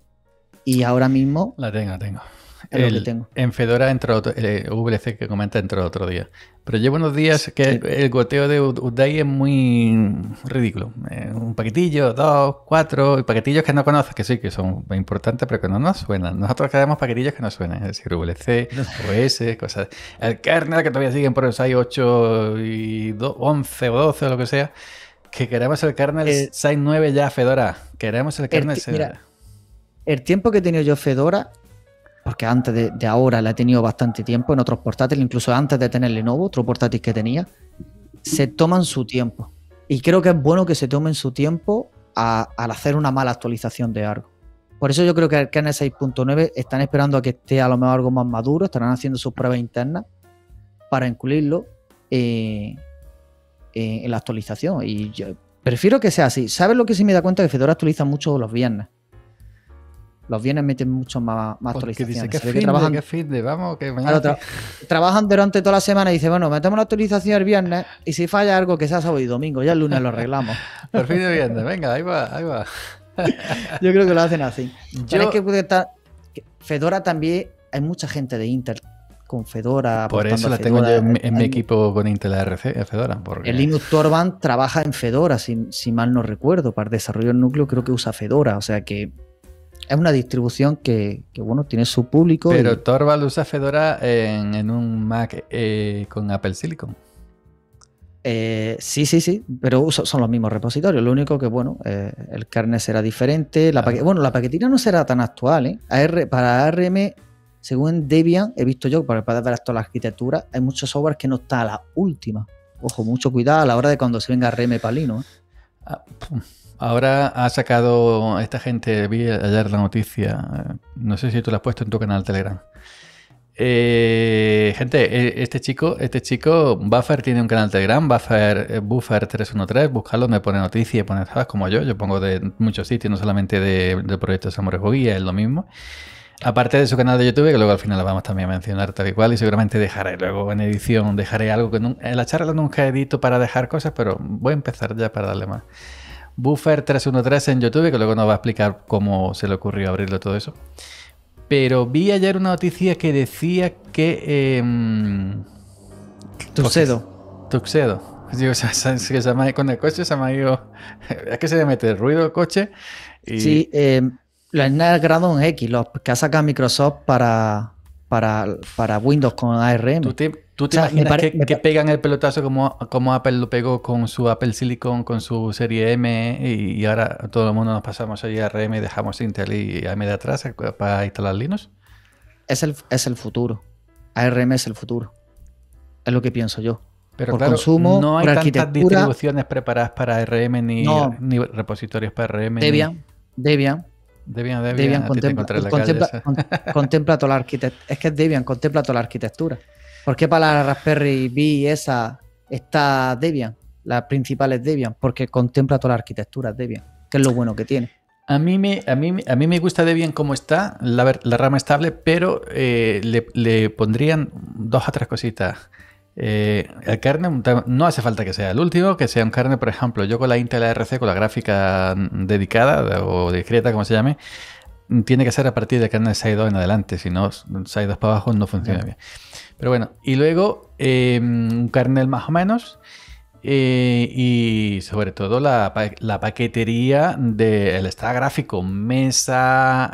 Y ahora mismo... La tengo. Es lo que tengo. En Fedora entró VLC que comenta entró otro día. Pero llevo unos días que sí. El goteo de Uday es muy ridículo. Un paquetillo, 2, 4, y paquetillos que no conoces, que sí, que son importantes, pero que no nos suenan. Nosotros queremos paquetillos que nos suenan, es decir, VLC, OS, cosas. El kernel, que todavía siguen por el 8 y 11 o 12 o lo que sea. Que queremos el kernel 6.9 ya, Fedora. Queremos el kernel... Mira, el tiempo que he tenido yo Fedora... porque antes de ahora la he tenido bastante tiempo en otros portátiles, incluso antes de tener Lenovo, otro portátil que tenía, se toman su tiempo. Y creo que es bueno que se tomen su tiempo al hacer una mala actualización de algo. Por eso yo creo que el kernel 6.9 están esperando a que esté a lo mejor algo más maduro, estarán haciendo sus pruebas internas para incluirlo en la actualización. Y yo prefiero que sea así. ¿Sabes lo que sí me da cuenta? Que Fedora actualiza mucho los viernes. Los viernes meten mucho más actualizaciones. Dice, ¿qué fin de? Vamos, que mañana... Claro, trabajan durante toda la semana y dicen, bueno, metemos la actualización el viernes y si falla algo que sea sábado y domingo, ya el lunes lo arreglamos. Por fin de viernes, venga, ahí va. Yo creo que lo hacen así. Pero es que Fedora también, hay mucha gente de Intel con Fedora. Por eso la tengo yo en mi equipo con Intel ARC, Fedora. Porque... El Linux Torvalds trabaja en Fedora, si mal no recuerdo. Para el desarrollo del núcleo creo que usa Fedora. O sea que es una distribución que bueno, tiene su público. Pero Torvalds usa Fedora en un Mac con Apple Silicon. Sí, pero son los mismos repositorios. Lo único que, bueno, el kernel será diferente. La paquetería no será tan actual, ¿eh? Para ARM, según Debian, he visto yo, para poder ver toda la arquitectura, hay muchos software que no está a la última. Ojo, mucho cuidado a la hora de cuando se venga ARM para Linux. Ahora ha sacado esta gente, vi ayer la noticia, no sé si tú la has puesto en tu canal Telegram. Gente, este chico, Buffer, tiene un canal Telegram, Buffer 313, buscarlo, me pone noticias, pone, ¿sabes? Como yo pongo de muchos sitios, no solamente del proyecto de Salmorejo Guía, es lo mismo. Aparte de su canal de YouTube, que luego al final lo vamos también a mencionar tal y cual, y seguramente dejaré luego en edición, algo que en la charla nunca edito para dejar cosas, pero voy a empezar ya para darle más. Buffer 313 en YouTube, que luego nos va a explicar cómo se le ocurrió abrirlo todo eso. Pero vi ayer una noticia que decía que... Tuxedo. Digo, con el coche se me ha ido... Es que se le mete el ruido del coche y... Sí, la Snapdragon X, los que ha sacado Microsoft para Windows con ARM. ¿Tú te imaginas que pegan el pelotazo como Apple lo pegó con su Apple Silicon, con su serie M, y ahora todo el mundo nos pasamos ahí a ARM y dejamos Intel y AMD atrás para instalar Linux? Es el futuro. ARM es el futuro. Es lo que pienso yo. Pero por claro, consumo, no hay por tantas arquitectura, distribuciones preparadas para ARM ni repositorios para ARM. Debian contempla toda la arquitectura. Es que Debian contempla toda la arquitectura. ¿Por qué para la Raspberry Pi esa está Debian? La principal es Debian, porque contempla toda la arquitectura Debian, que es lo bueno que tiene. A mí me gusta Debian como está, la rama estable, pero le pondrían 2 o 3 cositas. El kernel no hace falta que sea el último, que sea un kernel, por ejemplo, yo con la Intel ARC, con la gráfica dedicada o discreta, como se llame, tiene que ser a partir de kernel 6.2 en adelante, si no, 6.2 para abajo no funciona bien. Pero bueno, y luego un kernel más o menos, y sobre todo la paquetería del stack gráfico, mesa,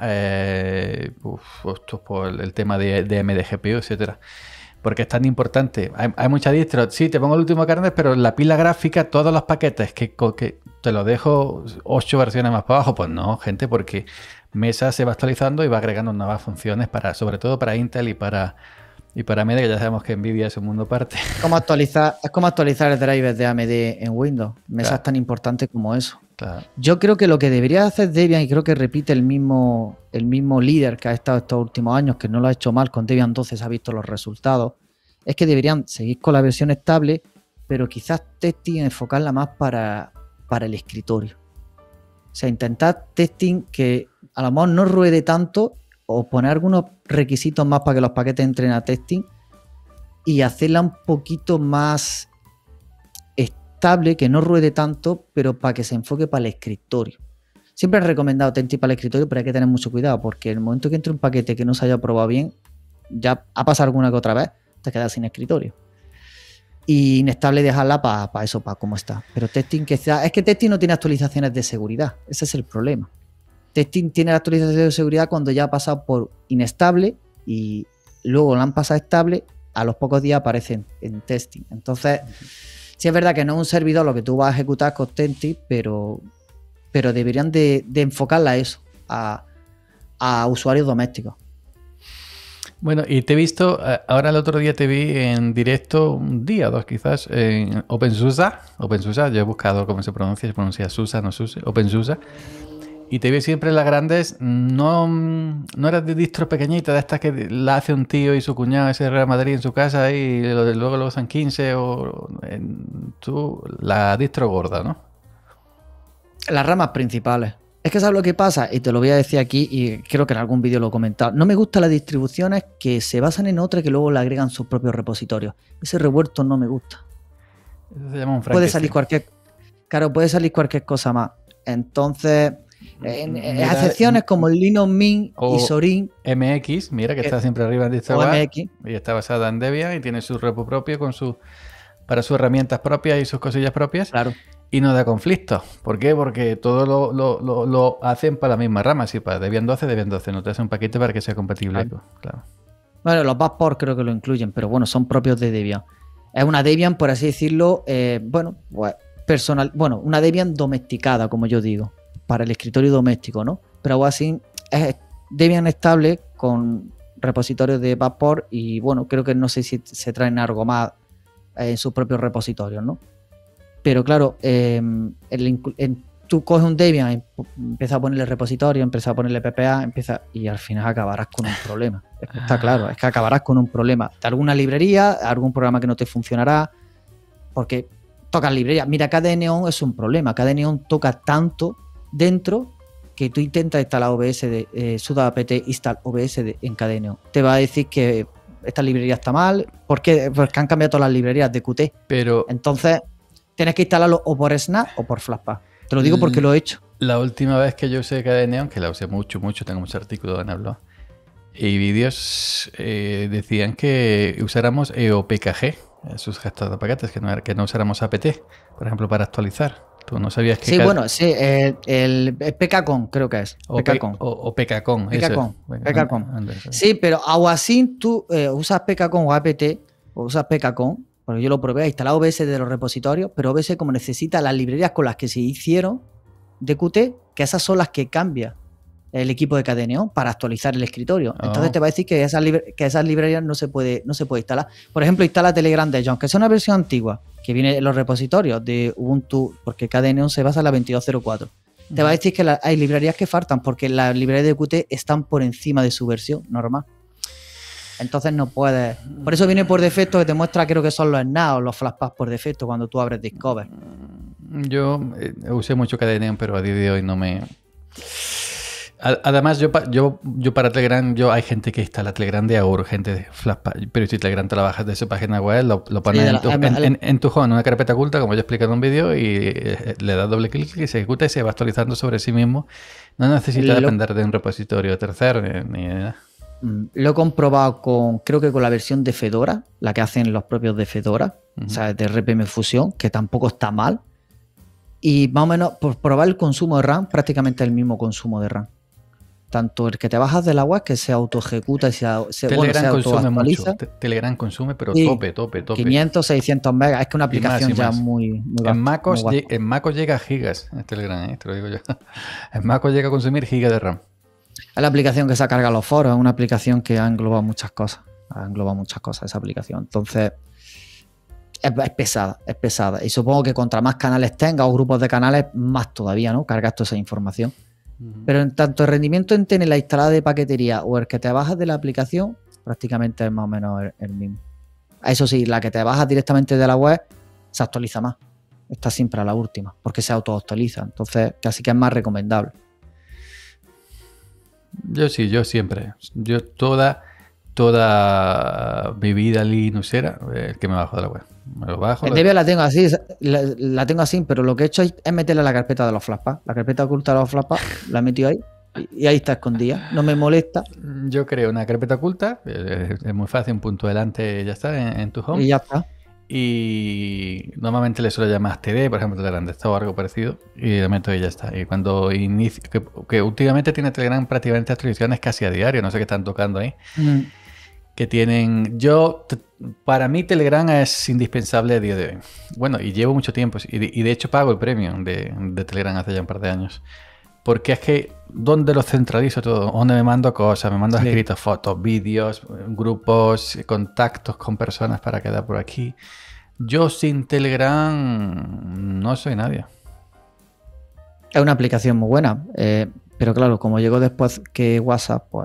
por el tema de AMD GPU, etcétera. Porque es tan importante. Hay muchas distros. Sí, te pongo el último kernel, pero la pila gráfica, todos los paquetes que te los dejo 8 versiones más para abajo. Pues no, gente, porque Mesa se va actualizando y va agregando nuevas funciones sobre todo para Intel y para AMD, que ya sabemos que Nvidia es un mundo aparte. Es como actualizar el driver de AMD en Windows. Mesa es tan importante como eso. Claro. Yo creo que lo que debería hacer Debian, y creo que repite el mismo líder que ha estado estos últimos años, que no lo ha hecho mal, con Debian 12 se ha visto los resultados, es que deberían seguir con la versión estable, pero quizás testing enfocarla más para el escritorio. O sea, intentar testing que a lo mejor no ruede tanto, o poner algunos requisitos más para que los paquetes entren a testing y hacerla un poquito más estable, que no ruede tanto, pero para que se enfoque para el escritorio. Siempre he recomendado testing para el escritorio, pero hay que tener mucho cuidado, porque en el momento que entre un paquete que no se haya probado bien, ya ha pasado alguna que otra vez, te quedas sin escritorio. Y inestable dejarla para eso, para cómo está. Pero testing es que testing no tiene actualizaciones de seguridad. Ese es el problema. Testing tiene la actualización de seguridad cuando ya ha pasado por inestable y luego la han pasado estable, a los pocos días aparecen en testing. Entonces, sí es verdad que no es un servidor lo que tú vas a ejecutar con testing, pero deberían de enfocarla a eso, a usuarios domésticos. Bueno, y te he visto, ahora el otro día te vi en directo, un día o dos quizás, en OpenSUSE, yo he buscado cómo se pronuncia SUSE, no SUSE, OpenSUSE, y te vi siempre en las grandes, no eras de distro pequeñita, de estas que la hace un tío y su cuñado ese Real Madrid en su casa y luego lo usan 15 tú, la distro gorda, ¿no? Las ramas principales. Es que ¿sabes lo que pasa? Y te lo voy a decir aquí, y creo que en algún vídeo lo he comentado. No me gustan las distribuciones que se basan en otra y que luego le agregan sus propios repositorios. Ese revuelto no me gusta. Eso se llama un puede salir cualquier cosa más. Entonces, En excepciones como el Linux Mint y Zorin. MX, mira que está siempre arriba en o DistroBugs MX. y está basada en Debian y tiene su repo propio para sus herramientas propias y sus cosillas propias. Claro. Y no da conflicto. ¿Por qué? Porque todo lo hacen para la misma rama. Si para Debian 12, Debian 12. No te hace un paquete para que sea compatible. Claro. Bueno, los backports creo que lo incluyen, pero bueno, son propios de Debian. Es una Debian, por así decirlo, una Debian domesticada, como yo digo, para el escritorio doméstico, ¿no? Pero aún así es Debian estable con repositorios de backport y bueno, creo que no sé si se traen algo más en sus propios repositorios, ¿no? Pero claro, tú coges un Debian, empiezas a ponerle repositorio, empiezas a ponerle PPA, y al final acabarás con un problema. Está claro, es que acabarás con un problema de alguna librería, algún programa que no te funcionará, porque tocas librerías. Mira, KDE-Neon es un problema. KDE-Neon toca tanto dentro que tú intentas instalar OBS sudo apt install OBS en KDE-Neon. Te va a decir que esta librería está mal, porque han cambiado todas las librerías de Qt. Pero entonces tienes que instalarlo o por Snap o por Flatpak. Te lo digo porque lo he hecho. La última vez que yo usé KDE-Neon, que la usé mucho, tengo muchos artículos en Blog y vídeos, decían que usáramos EOPKG, sus gestos de paquetes, que no usáramos apt, por ejemplo, para actualizar. Tú no sabías que... Sí, sí, el PKCon creo que es. PKCon. O PKCon. PKCon. Sí, pero aún así tú usas PKCon o apt, o usas PKCon, porque yo lo probé, instalado OBS de los repositorios, pero OBS como necesita las librerías con las que se hicieron de Qt, que esas son las que cambia el equipo de KDE-Neon para actualizar el escritorio. Entonces te va a decir que esas librerías no se puede instalar. Por ejemplo, instala Telegram de John, que es una versión antigua, que viene en los repositorios de Ubuntu, porque KDE-Neon se basa en la 22.04. Te va a decir que hay librerías que faltan, porque las librerías de Qt están por encima de su versión normal. Entonces no puedes... Por eso viene por defecto, que te muestra, creo que son los snap o los flashpacks por defecto cuando tú abres Discover. Yo usé mucho KDE-Neon, pero a día de hoy no me... Además, yo para Telegram, hay gente que instala Telegram de Aur, gente de Flashpack, pero si Telegram trabajas de su página web, lo pones en tu home, en una carpeta oculta, como yo he explicado en un vídeo, y le das doble clic y se ejecuta y se va actualizando sobre sí mismo. No necesita depender de un repositorio tercero ni nada. Lo he comprobado creo que con la versión de Fedora, la que hacen los propios de Fedora, o sea, de RPM Fusion, que tampoco está mal. Y más o menos, por probar el consumo de RAM, prácticamente el mismo consumo de RAM. Tanto el que te bajas de la web, que se autoejecuta y se autoactualiza. Telegram consume, pero tope. 500, 600 megas. Es que una aplicación ya muy en MacOS llega a gigas en Telegram, te lo digo yo. En MacOS llega a consumir gigas de RAM. Es la aplicación que se carga los foros, es una aplicación que ha englobado muchas cosas. Esa aplicación. Entonces, es pesada. Y supongo que contra más canales tenga o grupos de canales, más todavía, ¿no? Cargas toda esa información. Pero en tanto el rendimiento en tener la instalada de paquetería o el que te bajas de la aplicación, prácticamente es más o menos el mismo. Eso sí, la que te bajas directamente de la web se actualiza más. Está siempre a la última, porque se autoactualiza. Entonces, casi que es más recomendable. Yo siempre. Yo toda mi vida linuxera, que me bajo de la web. Me lo bajo. En Debian la tengo así, pero lo que he hecho es meterle a la carpeta de los flashpacks. La carpeta oculta de los flashpacks, la he metido ahí y ahí está escondida. No me molesta. Yo creo una carpeta oculta, es muy fácil, un punto delante, ya está, en tu home. Y ya está. Y normalmente le suelo llamar TD, por ejemplo, Telegram de estado o algo parecido, y le meto y ya está. Y cuando inicio, que últimamente tiene Telegram prácticamente actualizaciones casi a diario, no sé qué están tocando ahí. Que tienen... Para mí Telegram es indispensable a día de hoy. Bueno, y llevo mucho tiempo. Y de hecho pago el premium de Telegram hace ya un par de años. Porque es que, ¿dónde lo centralizo todo? ¿Dónde me mando cosas? Me mando escritos, fotos, vídeos, grupos, contactos con personas para quedar por aquí. Yo sin Telegram no soy nadie. Es una aplicación muy buena. Pero claro, como llegó después que WhatsApp, pues...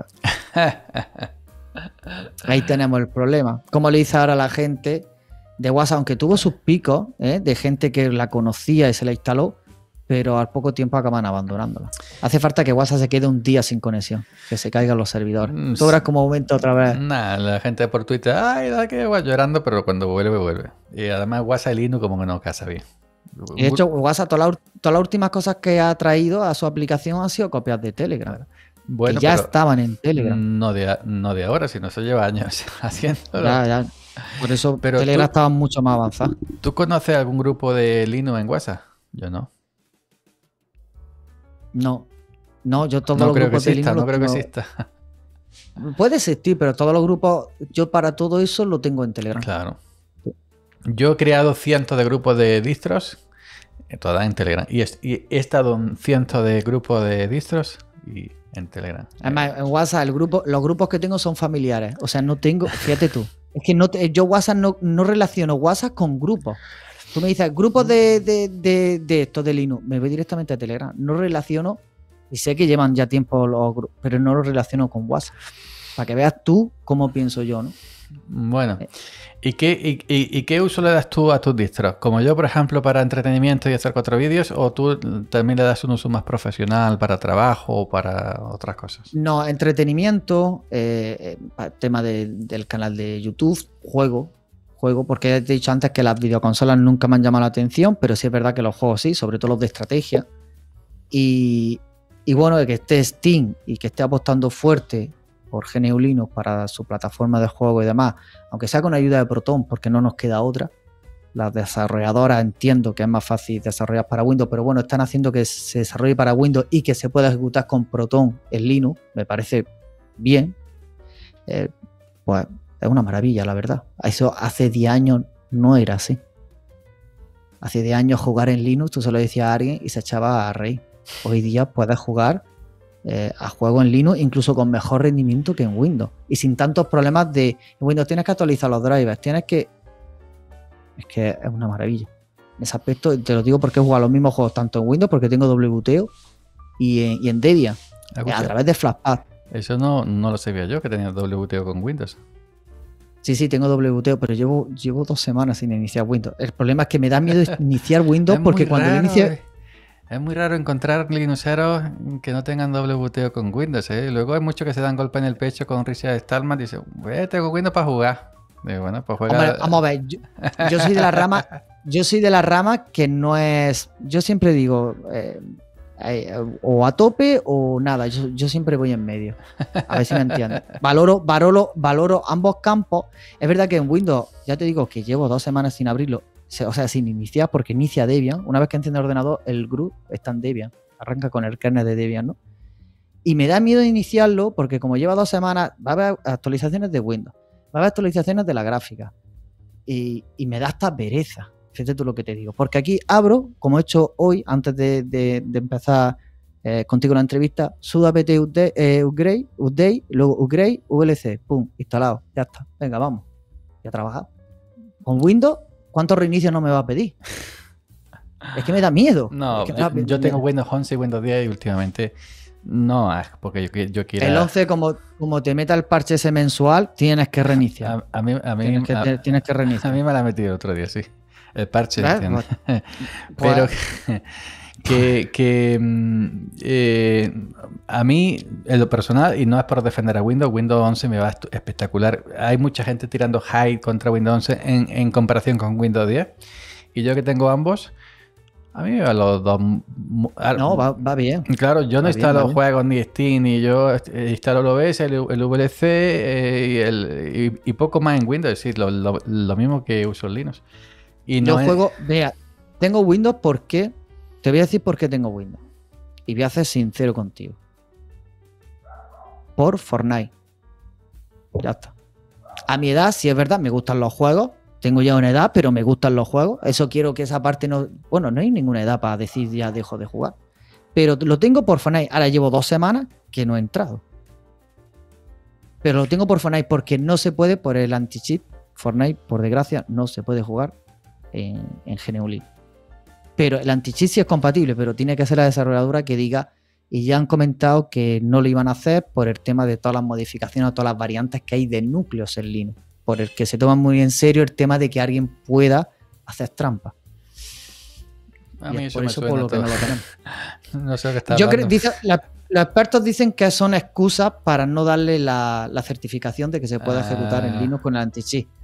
Ahí tenemos el problema. ¿Cómo le dice ahora a la gente de WhatsApp? Aunque tuvo sus picos de gente que la conocía y se la instaló, pero al poco tiempo acaban abandonándola. Hace falta que WhatsApp se quede un día sin conexión, que se caigan los servidores. Tú verás como aumenta otra vez. La gente por Twitter, ay, da que va llorando, pero cuando vuelve. Y además WhatsApp y Linux como que no casa bien. De hecho, WhatsApp, todas las últimas cosas que ha traído a su aplicación han sido copias de Telegram. Bueno, que ya estaban en Telegram. No de ahora, sino eso lleva años haciéndolo. Ya. Por eso pero Telegram estaba mucho más avanzado. ¿Tú conoces algún grupo de Linux en WhatsApp? Yo no. No, yo todos los grupos de Linux no creo que exista. Puede existir, pero todos los grupos, yo para todo eso lo tengo en Telegram. Claro. Yo he creado cientos de grupos de distros, todas en Telegram. Y he estado en cientos de grupos de distros y en Telegram. Además, en WhatsApp los grupos que tengo son familiares. O sea, no tengo, fíjate tú. Es que yo WhatsApp no relaciono WhatsApp con grupos. Tú me dices, grupos de estos de Linux, me voy directamente a Telegram. No relaciono, y sé que llevan ya tiempo los grupos, pero no los relaciono con WhatsApp. Para que veas tú cómo pienso yo, ¿no? Bueno, ¿y qué uso le das tú a tus distros? Como yo, por ejemplo, para entretenimiento y hacer 4 vídeos, o tú también le das un uso más profesional para trabajo o para otras cosas? No, entretenimiento, tema del canal de YouTube, juego, porque he dicho antes que las videoconsolas nunca me han llamado la atención, pero sí es verdad que los juegos sí, sobre todo los de estrategia. Y bueno, de que esté Steam y que esté apostando fuerte por GNU Linux para su plataforma de juego y demás, aunque sea con ayuda de Proton, porque no nos queda otra. Las desarrolladoras entiendo que es más fácil desarrollar para Windows, pero bueno, están haciendo que se desarrolle para Windows y que se pueda ejecutar con Proton en Linux, me parece bien. Pues es una maravilla, la verdad. Eso hace 10 años no era así. Hace 10 años jugar en Linux, tú se lo decías a alguien y se echaba a reír. Hoy día puedes jugar a juego en Linux incluso con mejor rendimiento que en Windows y sin tantos problemas de Windows. Tienes que actualizar los drivers, es que es una maravilla en ese aspecto. Te lo digo porque he jugado los mismos juegos tanto en Windows, porque tengo WTO y en Debian a través de Flashpad. Eso no lo sabía yo, que tenía WTO con Windows. Sí, tengo WTO, pero llevo 2 semanas sin iniciar Windows. El problema es que me da miedo iniciar Windows porque cuando inicie... Es muy raro encontrar linuxeros que no tengan WTO con Windows, ¿eh? Luego hay muchos que se dan golpe en el pecho con Richard Stallman y dicen, tengo Windows para jugar. Digo, bueno, pues juega. Hombre, vamos a ver, yo soy de la rama que no es... Yo siempre digo, o a tope o nada, yo siempre voy en medio. A ver si me entiendes. Valoro ambos campos. Es verdad que en Windows, ya te digo que llevo 2 semanas sin abrirlo. O sea, sin iniciar, porque inicia Debian. Una vez que enciende el ordenador, el GRUB está en Debian. Arranca con el kernel de Debian, ¿no? Y me da miedo iniciarlo porque como lleva 2 semanas, va a haber actualizaciones de Windows, va a haber actualizaciones de la gráfica. Y me da hasta pereza. Fíjate tú lo que te digo. Porque aquí abro, como he hecho hoy, antes de empezar contigo la entrevista, sudo apt update, luego upgrade, VLC, pum, instalado. Ya está. Venga, vamos. Y a trabajar. Con Windows, ¿cuántos reinicios no me va a pedir? Es que me da miedo. No, yo tengo Windows 11 y Windows 10 y últimamente no, porque yo quiero... El 11, como te meta el parche ese mensual, tienes que reiniciar. Tienes que reiniciar. A mí me la ha metido el otro día, sí. El parche, ¿entiendes? Pero a mí, en lo personal, y no es por defender a Windows 11 me va espectacular. Hay mucha gente tirando hate contra Windows 11 en comparación con Windows 10. Y yo que tengo ambos, a mí me van los dos. No, va bien. Claro, yo no instalo juegos ni Steam, ni yo instalo el OBS, el VLC y poco más en Windows. Es decir, lo mismo que uso en Linux. Y no vea, tengo Windows porque... Te voy a decir por qué tengo Windows. Y voy a ser sincero contigo. Por Fortnite. Ya está. A mi edad, si es verdad, me gustan los juegos. Tengo ya una edad, pero me gustan los juegos. Eso quiero que esa parte no... Bueno, no hay ninguna edad para decir ya dejo de jugar. Pero lo tengo por Fortnite. Ahora llevo 2 semanas que no he entrado. Pero lo tengo por Fortnite porque no se puede, por el anti-cheat. Fortnite, por desgracia, no se puede jugar en GNU Linux. Pero el anti-cheat sí es compatible, pero tiene que ser la desarrolladora que diga, y ya han comentado que no lo iban a hacer por el tema de todas las modificaciones o todas las variantes que hay de núcleos en Linux, por el que se toma muy en serio el tema de que alguien pueda hacer trampa. A mí eso por eso por lo que no lo tenemos. No sé qué está hablando. Los expertos dicen que son excusas para no darle la certificación de que se puede ejecutar en Linux con el anti-cheat.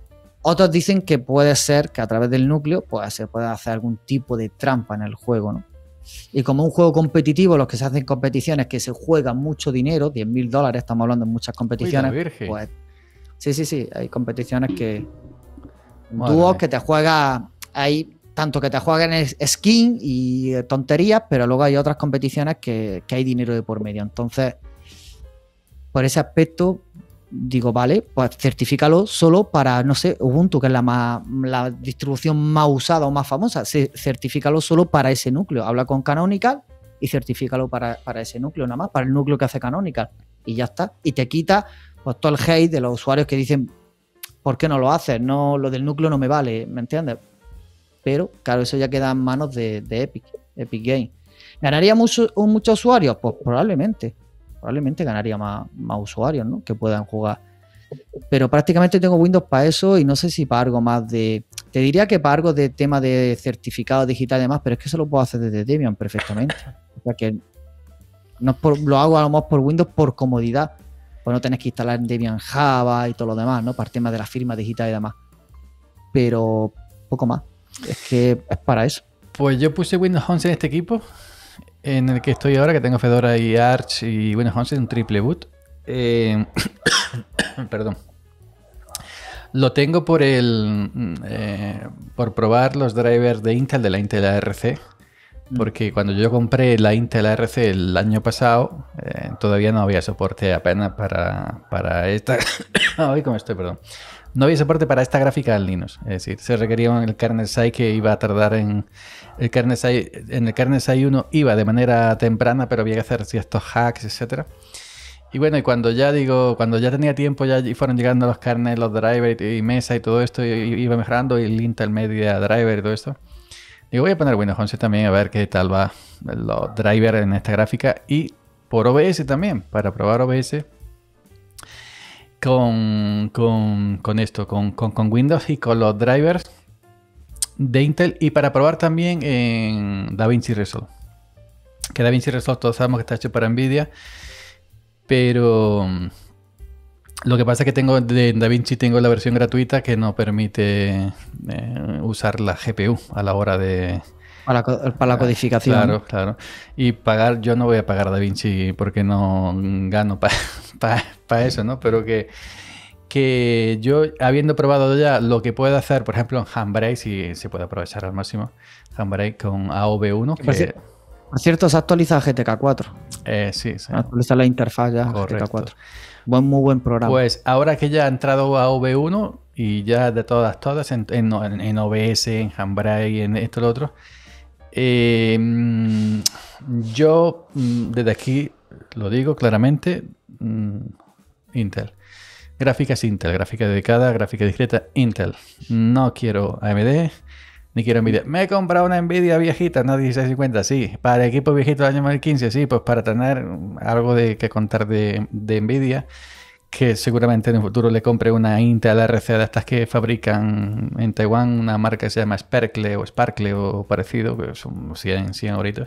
Otros dicen que puede ser que a través del núcleo pues, se pueda hacer algún tipo de trampa en el juego, ¿no? Y como un juego competitivo, los que se hacen competiciones que se juegan mucho dinero, $10.000, estamos hablando en muchas competiciones. Uy, la Virgen. Pues, sí, hay competiciones que Madre dúos mía. que te juegan, hay tanto que te juegan skin y tonterías, pero luego hay otras competiciones que hay dinero de por medio. Entonces, por ese aspecto, digo, vale, pues certifícalo solo para, no sé, Ubuntu, que es la distribución más usada o más famosa, certifícalo solo para ese núcleo. Habla con Canonical y certifícalo para ese núcleo, nada más, para el núcleo que hace Canonical. Y ya está. Y te quita pues, todo el hate de los usuarios que dicen, ¿por qué no lo haces? No, lo del núcleo no me vale, ¿me entiendes? Pero, claro, eso ya queda en manos de Epic Games. ¿Ganaría muchos usuarios? Pues probablemente ganaría más usuarios, ¿no? Que puedan jugar. Pero prácticamente tengo Windows para eso y no sé si para algo más de... Te diría que para algo de tema de certificado digital y demás, pero es que eso lo puedo hacer desde Debian perfectamente. O sea que no es lo hago a lo mejor por Windows por comodidad. Pues no tenés que instalar en Debian Java y todo lo demás, ¿no? Para el tema de la firma digital y demás. Pero poco más. Es que es para eso. Pues yo puse Windows 11 en este equipo, en el que estoy ahora, que tengo Fedora y Arch y Windows 11 en un triple boot. Perdón. Lo tengo por probar los drivers de Intel, de la Intel ARC. Porque cuando yo compré la Intel ARC el año pasado, todavía no había soporte apenas para esta... Ay, cómo estoy, perdón. No había soporte para esta gráfica en Linux. Es decir, se requería el kernel SAI que iba a tardar en... El kernel SAI 1 iba de manera temprana, pero había que hacer ciertos hacks, etcétera. Y bueno, y cuando ya tenía tiempo, ya fueron llegando los kernels, los drivers y mesa y todo esto, y iba mejorando, y el Intel Media Driver y todo esto. Digo, voy a poner Windows 11 también a ver qué tal va los drivers en esta gráfica y por OBS también, para probar OBS con Windows y con los drivers de Intel y para probar también en DaVinci Resolve. Que DaVinci Resolve todos sabemos que está hecho para Nvidia, pero lo que pasa es que de DaVinci tengo la versión gratuita que no permite usar la GPU a la hora de... Para la codificación. Claro, claro. Y yo no voy a pagar DaVinci porque no gano para eso, ¿no? Pero que yo, habiendo probado ya lo que puedo hacer, por ejemplo, en Handbrake, si se puede aprovechar al máximo, Handbrake con AV1. Por cierto, se actualiza GTK 4. Sí. Actualiza la interfaz ya GTK 4. Muy buen programa. Pues ahora que ya ha entrado a V1 y ya de todas en OBS, en Handbrake, en esto y lo otro, yo desde aquí lo digo claramente, Intel. Gráficas Intel, gráfica dedicada, gráfica discreta Intel. No quiero AMD, ni quiero Nvidia. Me he comprado una Nvidia viejita, no 1650, sí. Para equipo viejito del año 2015, sí. Pues para tener algo que contar de Nvidia, que seguramente en el futuro le compre una Intel RC de estas que fabrican en Taiwán, una marca que se llama Sparkle o parecido, que son 100 euritos.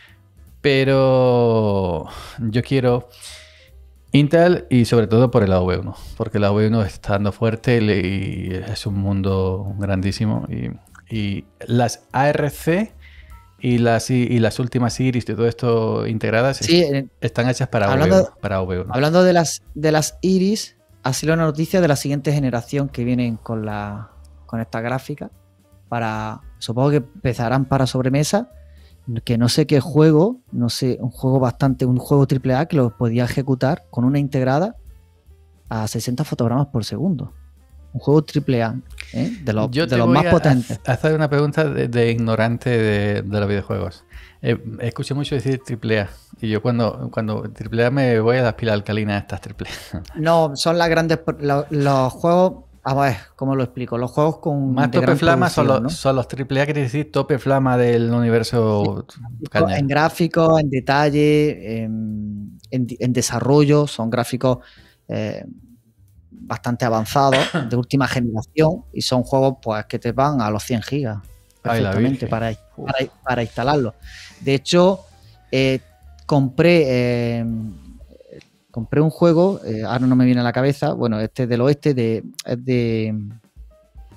Pero yo quiero Intel y sobre todo por el AV1, porque el AV1 está dando fuerte y es un mundo grandísimo y las ARC y las últimas Iris y todo esto integradas están hechas para AV1. Hablando de las Iris, ha sido una noticia de la siguiente generación que vienen con esta gráfica. Supongo que empezarán para sobremesa, que no sé qué juego, un juego AAA que lo podía ejecutar con una integrada a 60 fotogramas por segundo. Un juego AAA, de los más potentes. Hacer una pregunta de ignorante de los videojuegos. Escuché mucho decir AAA y yo cuando AAA me voy a las pilas alcalinas estas AAA. No, son las grandes... Los juegos... A ver, ¿cómo lo explico? Los juegos con... Más tope flama son los AAA, quiere decir tope flama del universo. Sí, en gráficos, en detalle, en desarrollo, son gráficos bastante avanzados, de última generación, y son juegos pues que te van a los 100 gigas perfectamente para instalarlos. De hecho, compré un juego, ahora no me viene a la cabeza, bueno, este del oeste, es de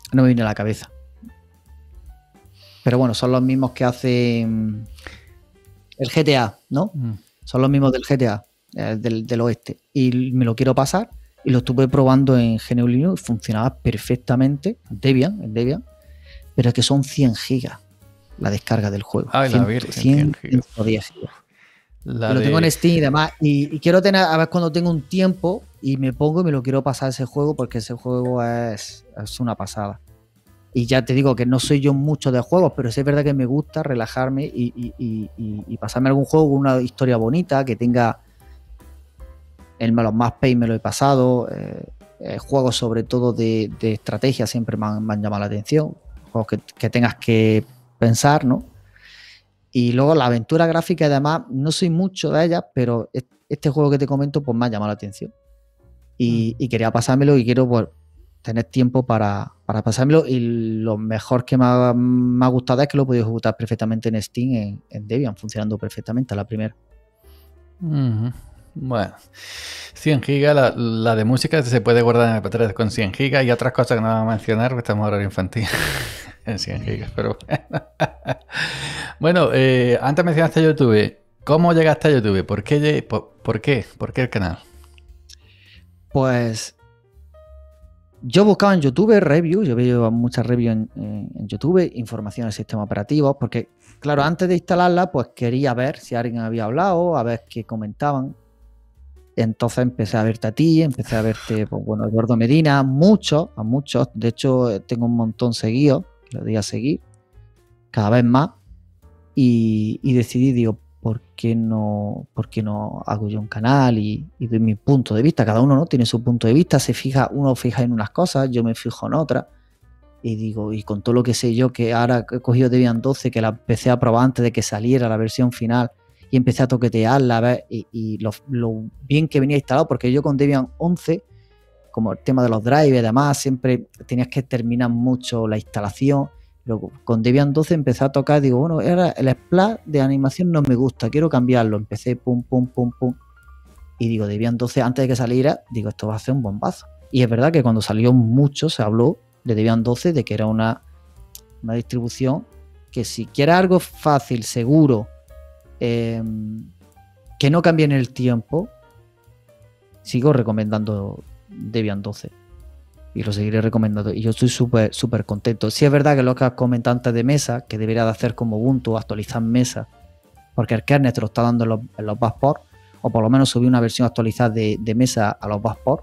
no me viene a la cabeza. Pero bueno, son los mismos que hacen el GTA, ¿no? Son los mismos del GTA, del oeste. Y me lo quiero pasar y lo estuve probando en GNU Linux, funcionaba perfectamente, en Debian, pero es que son 100 gigas la descarga del juego. Ay, 100, la Virgen, 100 gigas. 110 gigas. Lo tengo en Steam y demás. Y quiero tener, a ver cuando tengo un tiempo y me pongo y me lo quiero pasar ese juego, porque ese juego es una pasada. Y ya te digo que no soy yo mucho de juegos, pero sí es verdad que me gusta relajarme y pasarme algún juego con una historia bonita, que tenga los más pay me lo he pasado. Juegos sobre todo de estrategia siempre me han llamado la atención. Juegos que tengas que pensar, ¿no? Y luego la aventura gráfica y demás, no soy mucho de ellas, pero este juego que te comento pues me ha llamado la atención. Y quería pasármelo y quiero pues, tener tiempo para pasármelo. Y lo mejor que me ha gustado es que lo he podido ejecutar perfectamente en Steam, en Debian, funcionando perfectamente a la primera. Bueno, 100 gigas, la de música se puede guardar en MP3 con 100 gigas y otras cosas que no vamos a mencionar porque estamos en horario infantil en 100 gigas, pero bueno, antes mencionaste YouTube. ¿Cómo llegaste a YouTube? ¿Por qué? ¿Por qué el canal? Pues yo buscaba en YouTube reviews, yo veo muchas reviews en YouTube, información del sistema operativo, porque claro, antes de instalarla pues quería ver si alguien había hablado, a ver qué comentaban. Entonces empecé a verte a ti, empecé a verte, pues, bueno, Eduardo Medina, a muchos, de hecho tengo un montón seguidos, lo di a seguir, cada vez más, y decidí, digo, ¿por qué no hago yo un canal y doy mi punto de vista? Cada uno, ¿no?, tiene su punto de vista, uno fija en unas cosas, yo me fijo en otras, y digo, y con todo lo que sé yo, que ahora he cogido Debian 12, que la empecé a probar antes de que saliera la versión final, y empecé a toquetearla, a ver, y lo bien que venía instalado, porque yo con Debian 11, como el tema de los drives y demás, siempre tenías que terminar mucho la instalación. Luego con Debian 12 empecé a tocar, digo, bueno, ahora el splash de animación no me gusta, quiero cambiarlo. Empecé pum, y digo, Debian 12 antes de que saliera, digo, esto va a ser un bombazo. Y es verdad que cuando salió mucho se habló de Debian 12, de que era una distribución que si quieres algo fácil, seguro, que no cambie en el tiempo, sigo recomendando Debian 12 y lo seguiré recomendando, y yo estoy súper contento. Sí es verdad que lo que has comentado antes de Mesa, que debería de hacer como Ubuntu, actualizar Mesa, porque el kernel te lo está dando en los backports, o por lo menos subir una versión actualizada de Mesa a los backports.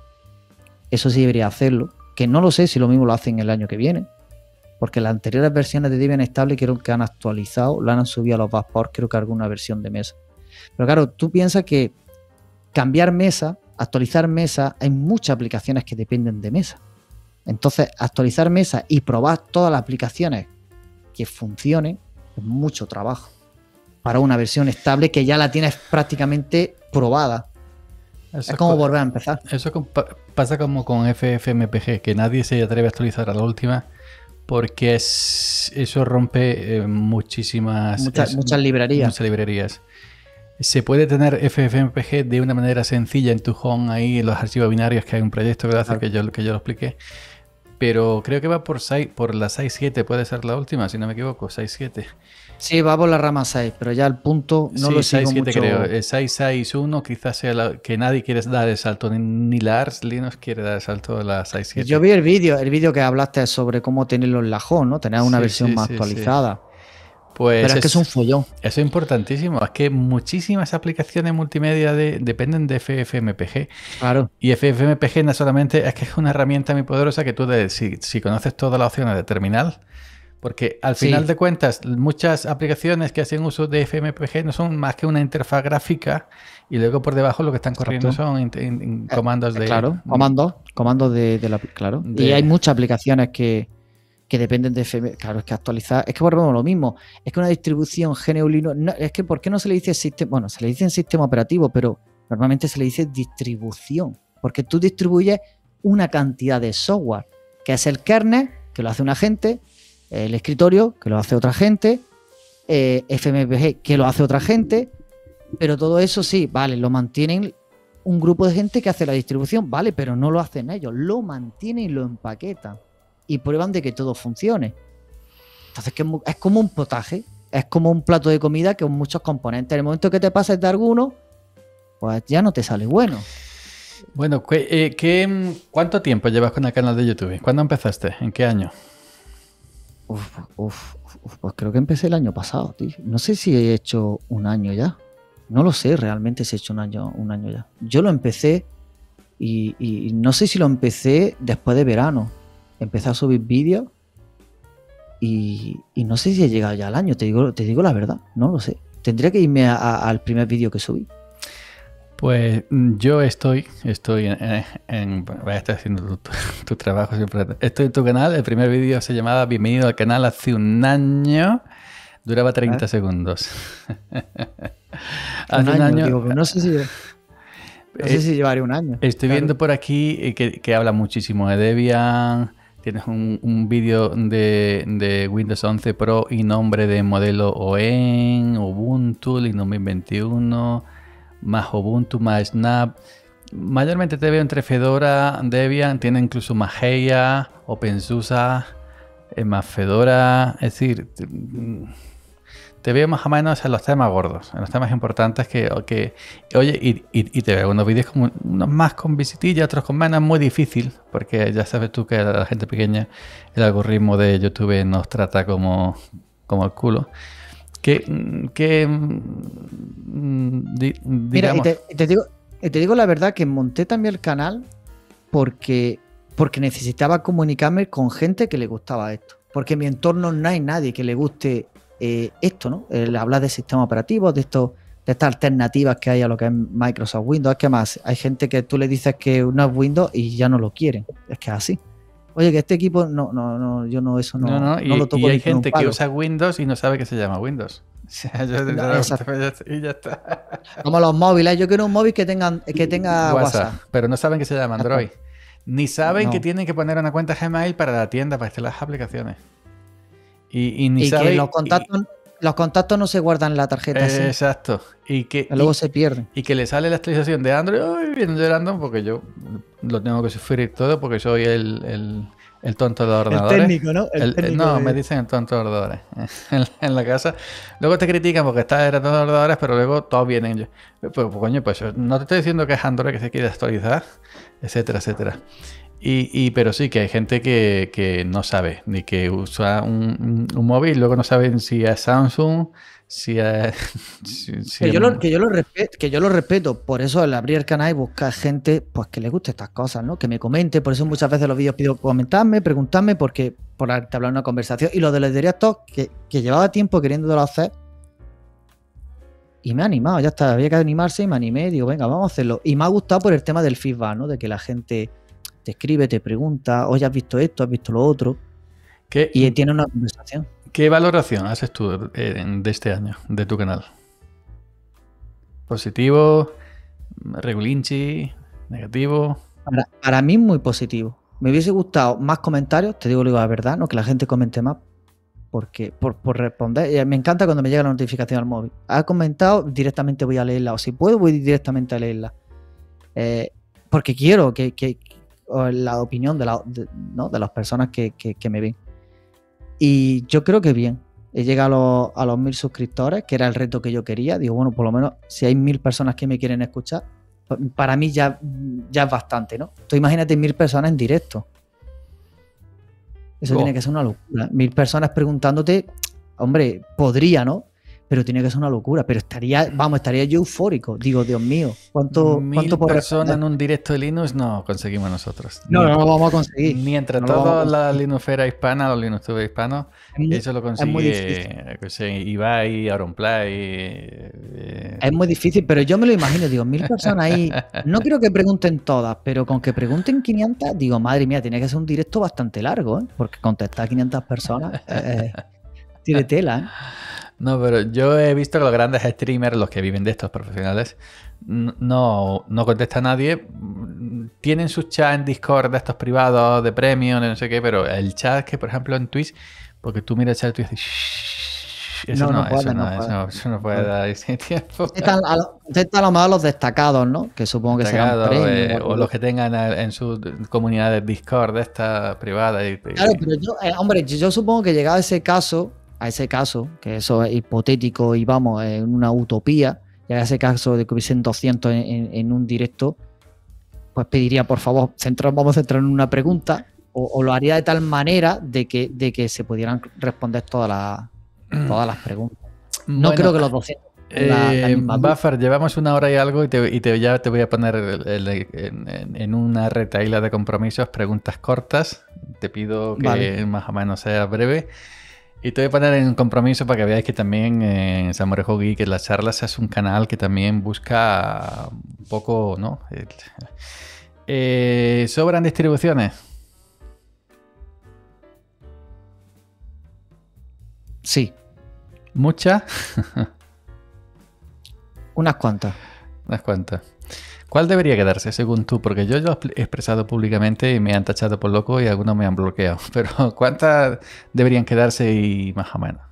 Eso sí debería hacerlo, que no lo sé si lo mismo lo hacen el año que viene, porque las anteriores versiones de Debian estable creo que han actualizado, la han subido a los backports, creo que alguna versión de Mesa. Pero claro, tú piensas que cambiar Mesa, actualizar Mesa, hay muchas aplicaciones que dependen de Mesa. Entonces, actualizar Mesa y probar todas las aplicaciones que funcionen es mucho trabajo para una versión estable que ya la tienes prácticamente probada. Eso es como volver a empezar. Eso pasa como con FFmpeg, que nadie se atreve a actualizar a la última, porque eso rompe muchas librerías. Muchas librerías. Se puede tener FFmpeg de una manera sencilla en tu home, ahí en los archivos binarios, que hay un proyecto que lo hace, claro, que yo lo expliqué. Pero creo que va por la 6.7, puede ser la última, si no me equivoco, 6.7. Sí, va por la rama 6, pero ya el punto no lo sigo mucho. 6.7 creo. 6.6.1 quizás sea que nadie quiere dar el salto, ni la Ars Linux quiere dar el salto a la 6.7. Yo vi el vídeo que hablaste sobre cómo tenerlo en la home, ¿no? Tener una versión más actualizada. Sí. Pues pero es que es un follón. Eso es importantísimo. Es que muchísimas aplicaciones multimedia dependen de FFmpeg. Claro. Y FFmpeg no solamente es que es una herramienta muy poderosa que tú, si conoces todas las opciones de terminal, porque al final de cuentas, muchas aplicaciones que hacen uso de FFmpeg no son más que una interfaz gráfica y luego por debajo lo que están corriendo son comandos de... Claro, comandos de la... Claro. Y hay muchas aplicaciones que dependen de FFmpeg. Claro, es que actualizar... Es que volvemos lo mismo. Es que una distribución GNU Linux... No, es que ¿por qué no se le dice sistema? Bueno, se le dice sistema operativo, pero normalmente se le dice distribución. Porque tú distribuyes una cantidad de software, que es el kernel, que lo hace una gente, el escritorio, que lo hace otra gente, FFmpeg, que lo hace otra gente, pero todo eso sí, vale, lo mantienen un grupo de gente que hace la distribución, vale, pero no lo hacen ellos, lo mantienen y lo empaquetan. y prueban de que todo funcione. Entonces es como un potaje, es como un plato de comida con muchos componentes. En el momento que te pases de alguno, pues ya no te sale bueno. Bueno, ¿cuánto tiempo llevas con el canal de YouTube? ¿Cuándo empezaste? ¿En qué año? Pues creo que empecé el año pasado, tío. No sé si he hecho un año ya. No lo sé realmente si he hecho un año ya. Yo lo empecé y no sé si lo empecé después de verano. Empecé a subir vídeos y no sé si he llegado ya al año, te digo la verdad, no lo sé. Tendría que irme al primer vídeo que subí. Pues yo estoy haciendo tu trabajo siempre. Estoy en tu canal. El primer vídeo se llamaba Bienvenido al canal hace un año. Duraba 30 segundos. Hace un año. Digo, no sé si llevaré un año. Estoy viendo por aquí que habla muchísimo de Debian. Tienes un vídeo de Windows 11 Pro y nombre de modelo OEN, Ubuntu, Linux 2021, más Ubuntu, más Snap. Mayormente te veo entre Fedora, Debian, tiene incluso Mageia, OpenSUSE, más Fedora. Es decir, te veo más o menos en los temas gordos, en los temas importantes oye, y te veo unos vídeos como unos más con visitilla, otros con menos, muy difícil, porque ya sabes tú que a la gente pequeña el algoritmo de YouTube nos trata como el culo. Mira, y te digo la verdad que monté también el canal porque necesitaba comunicarme con gente que le gustaba esto. Porque en mi entorno no hay nadie que le guste esto, ¿no? Hablar de sistemas operativos, de estas alternativas que hay a lo que es Microsoft Windows. Es que más, hay gente que tú le dices que no es Windows y ya no lo quieren. Es que es así. Oye, que este equipo, yo no, eso no lo toco. Y hay gente que usa Windows y no sabe que se llama Windows. Y ya está. Como los móviles, yo quiero un móvil que tenga WhatsApp. Pero no saben que se llama Android. Ni saben que tienen que poner una cuenta Gmail para la tienda, para instalar las aplicaciones. Y ni saben que los contactos no se guardan en la tarjeta. Exacto. Luego se pierden. Y que le sale la actualización de Android, vienen llorando porque yo lo tengo que sufrir todo porque soy el tonto de los ordenadores. El técnico, ¿no? Me dicen el tonto de los ordenadores en la casa. Luego te critican porque estás en los ordenadores, pero luego todos vienen. Pues coño, pues no te estoy diciendo que es Android que se quiere actualizar, etcétera, etcétera. Pero sí que hay gente que no sabe, ni que usa un móvil, luego no saben si es Samsung, si es... que yo lo respeto, por eso al abrir el canal y buscar gente pues que le guste estas cosas, ¿no? Que me comente, por eso muchas veces los vídeos pido comentarme, preguntarme, porque por entablar una conversación. Y lo de los directos, que llevaba tiempo queriéndolo hacer, y me ha animado, ya está, había que animarse y me animé, digo, venga, vamos a hacerlo. Y me ha gustado por el tema del feedback, ¿no? De que la gente te escribe, te pregunta, oye, ¿has visto esto? ¿Has visto lo otro? Y tiene una conversación. ¿Qué valoración haces tú de este año, de tu canal? ¿Positivo? ¿Regulinchi? ¿Negativo? Para mí muy positivo. Me hubiese gustado más comentarios, te digo la verdad, ¿no? Que la gente comente más, porque por responder. Me encanta cuando me llega la notificación al móvil. Ha comentado, directamente voy a leerla, o si puedo voy directamente a leerla. Porque quiero que la opinión de las personas que me ven. Y yo creo que bien. He llegado a los 1000 suscriptores, que era el reto que yo quería. Digo, bueno, por lo menos si hay 1000 personas que me quieren escuchar, para mí ya es bastante, ¿no? Tú imagínate 1000 personas en directo. Eso tiene que ser una locura. 1000 personas preguntándote, hombre, podría, ¿no? Pero tiene que ser una locura. Pero estaría yo eufórico. Digo, Dios mío, ¿cuánto 1000 personas en un directo de Linux no conseguimos nosotros. No lo vamos a conseguir. Ni entre toda la Linuxera hispana, los Linuxtubers hispanos, eso lo consigue Ibai, Auronplay. Es muy difícil, pero yo me lo imagino. Digo, 1000 personas ahí. No quiero que pregunten todas, pero con que pregunten 500, digo, madre mía, tiene que ser un directo bastante largo, ¿eh? Porque contestar a 500 personas tiene tela, ¿eh? No, pero yo he visto que los grandes streamers, los que viven de estos profesionales, no contesta a nadie. Tienen sus chats en Discord de estos privados, de premium, no sé qué, pero el chat que, por ejemplo, en Twitch, porque tú miras el chat y tú dices, Eso no, eso no no, puede. eso no puede dar ese tiempo. Están a lo mejor los destacados, ¿no? Que supongo que serán Destacado, premios. o los que tengan en sus comunidades Discord de esta privada. Claro, pero yo, hombre, yo supongo que llegado a ese caso, que eso es hipotético y vamos, en una utopía, llegado a ese caso de que hubiesen 200 en un directo, pues pediría, por favor, vamos a centrar en una pregunta, o lo haría de tal manera de que se pudieran responder todas las preguntas. No Bueno, creo que los 200 la misma duda. Buffer, llevamos 1 hora y algo y ya te voy a poner en una retahíla de compromisos, preguntas cortas. Te pido que Vale. más o menos sea breve. Y te voy a poner en compromiso para que veáis que también Salmorejo Geek, en las charlas, es un canal que también busca un poco, ¿no? ¿Sobran distribuciones? Sí, ¿Muchas? unas cuantas. Unas cuantas. ¿Cuál debería quedarse según tú? Porque yo lo he expresado públicamente y me han tachado por loco y algunos me han bloqueado. Pero ¿cuántas deberían quedarse y más o menos?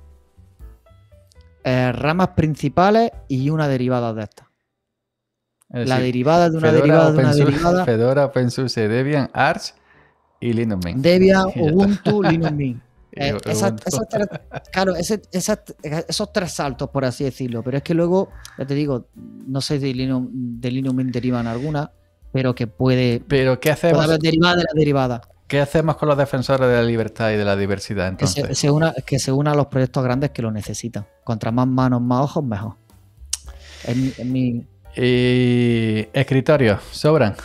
Ramas principales y una derivada de estas. Es La decir, derivada de una Fedora, derivada de una OpenSUSE, derivada. Fedora, OpenSUSE, Debian, Arch y Linux Mint. Debian, Y ya está. Ubuntu, Linux Mint. Y Ubuntu. Claro, esos 3 saltos, por así decirlo. Pero es que luego, ya te digo, no sé si de Linux Mint derivan alguna, pero que puede Pero ¿qué hacemos? haber derivada de la derivada. ¿Qué hacemos con los defensores de la libertad y de la diversidad entonces? Que se una a los proyectos grandes que lo necesitan. Contra más manos, más ojos, mejor. Es mi... Y escritorios, ¿sobran?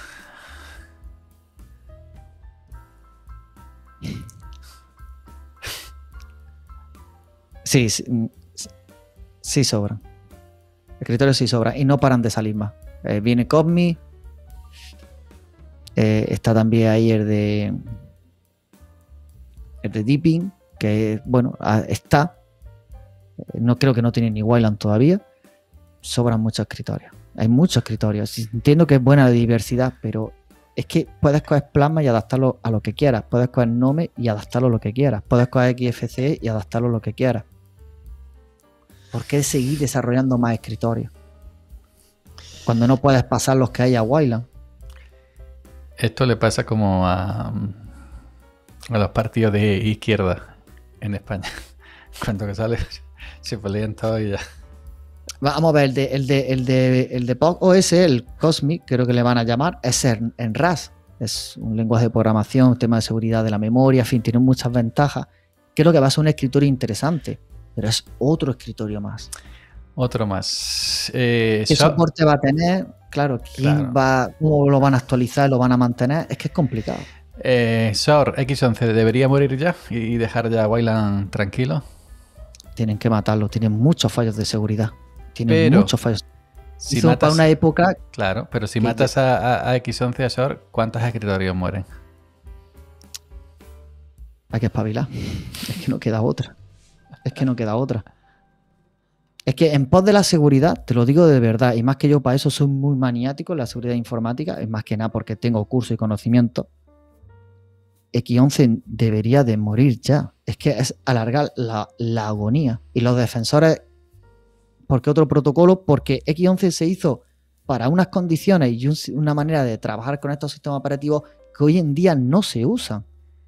Sí sobran. Escritorios sí sobran. Y no paran de salir más. Viene Cosmi. Está también ahí el de Deepin, que bueno, está. No creo que no tiene ni Wayland todavía. Sobran muchos escritorios. Hay muchos escritorios. Entiendo que es buena la diversidad, pero es que puedes coger Plasma y adaptarlo a lo que quieras. Puedes coger Nome y adaptarlo a lo que quieras. Puedes coger XFCE y adaptarlo a lo que quieras. ¿Por qué seguir desarrollando más escritorios? Cuando no puedes pasar los que hay a Wayland. Esto le pasa como a los partidos de izquierda en España. Cuando que sale se pelean todos y ya. Vamos a ver, el de POC OS, el Cosmic, creo que le van a llamar, es en RAS. Es un lenguaje de programación, un tema de seguridad de la memoria, en fin, tiene muchas ventajas. Creo que va a ser un escritorio interesante, pero es otro escritorio más. Otro más. ¿Qué soporte va a tener? Claro, ¿cómo lo van a actualizar, lo van a mantener? Es que es complicado. SOR X11 debería morir ya y dejar ya a Wayland tranquilo. Tienen que matarlo, tienen muchos fallos de seguridad. Muchos fallos. Si matas, para una época. Claro, pero si matas a X11 a SOR, ¿cuántos escritorios mueren? Hay que espabilar. Es que no queda otra. Es que en pos de la seguridad, te lo digo de verdad, y más que yo para eso soy muy maniático en la seguridad informática, es más que nada porque tengo curso y conocimiento. X11 debería de morir ya. Es que es alargar la agonía. Y los defensores, ¿por qué otro protocolo? Porque X11 se hizo para unas condiciones y una manera de trabajar con estos sistemas operativos que hoy en día no se usan.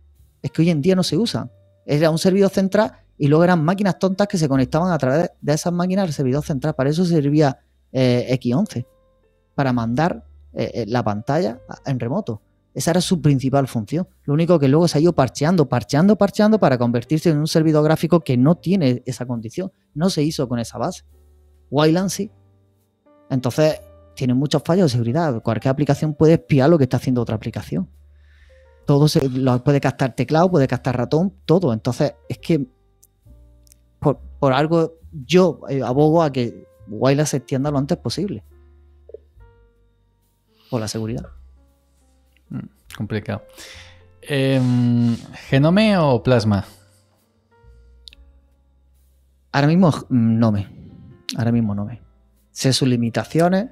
Era un servidor central y luego eran máquinas tontas que se conectaban a través de esas máquinas al servidor central. Para eso servía X11, para mandar la pantalla en remoto. Esa era su principal función. Lo único que luego se ha ido parcheando para convertirse en un servidor gráfico que no tiene esa condición. No se hizo con esa base. Wayland sí. Entonces, tiene muchos fallos de seguridad. Cualquier aplicación puede espiar lo que está haciendo otra aplicación. Todo lo puede captar teclado, puede captar ratón, todo. Entonces, es que por algo yo abogo a que Wayland se extienda lo antes posible. Por la seguridad. Complicado. ¿Genome o Plasma? Ahora mismo no me. Sé sus limitaciones,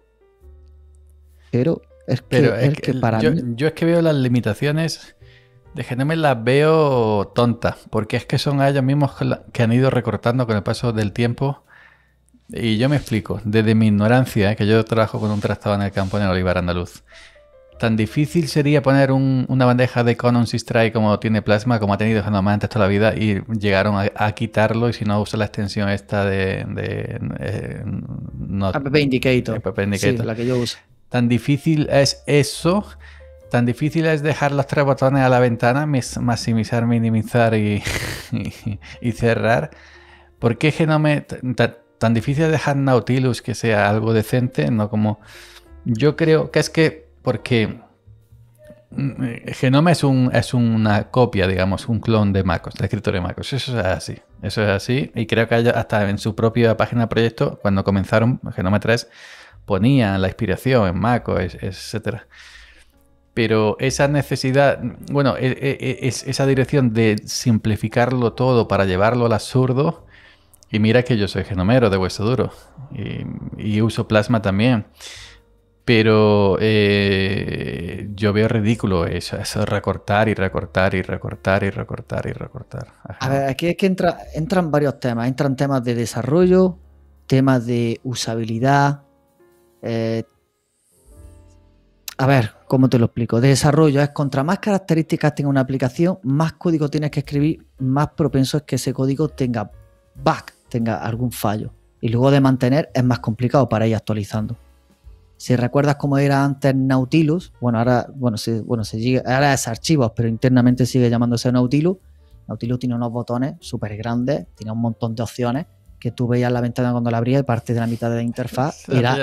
pero es que para mí... Yo es que veo las limitaciones De Genome las veo tontas, porque es que son a ellos mismos que han ido recortando con el paso del tiempo. Y yo me explico, desde mi ignorancia, que yo trabajo con un trastado en el campo en el olivar andaluz. Tan difícil sería poner una bandeja de Conon Systrae como tiene Plasma, como ha tenido Genome antes toda la vida, y llegaron a quitarlo, y si no usa la extensión esta App Indicator. App Indicator. Sí, la que yo uso. Tan difícil es eso, tan difícil es dejar los 3 botones a la ventana, maximizar, minimizar y cerrar. ¿Por qué Genome tan difícil es dejar Nautilus que sea algo decente? No como... Yo creo que es que porque Genome es una copia, digamos, un clon de MacOS, del escritorio de MacOS. Eso es así. Y creo que hasta en su propia página de proyecto, cuando comenzaron Genome 3, ponían la inspiración en MacOS, etcétera. Pero esa necesidad, bueno, esa dirección de simplificarlo todo para llevarlo al absurdo, y mira que yo soy genomero de hueso duro y uso Plasma también, pero yo veo ridículo eso recortar y recortar y recortar y recortar y recortar. Ajá. A ver, aquí es que entran varios temas. Entran temas de desarrollo, temas de usabilidad. A ver, ¿cómo te lo explico? De desarrollo es contra más características tenga una aplicación, más código tienes que escribir, más propenso es que ese código tenga bug, tenga algún fallo. Y luego de mantener es más complicado para ir actualizando. Si recuerdas cómo era antes Nautilus, ahora es archivos, pero internamente sigue llamándose Nautilus. Nautilus tiene unos botones súper grandes, tiene un montón de opciones que tú veías la ventana cuando la abrías y parte de la mitad de la interfaz era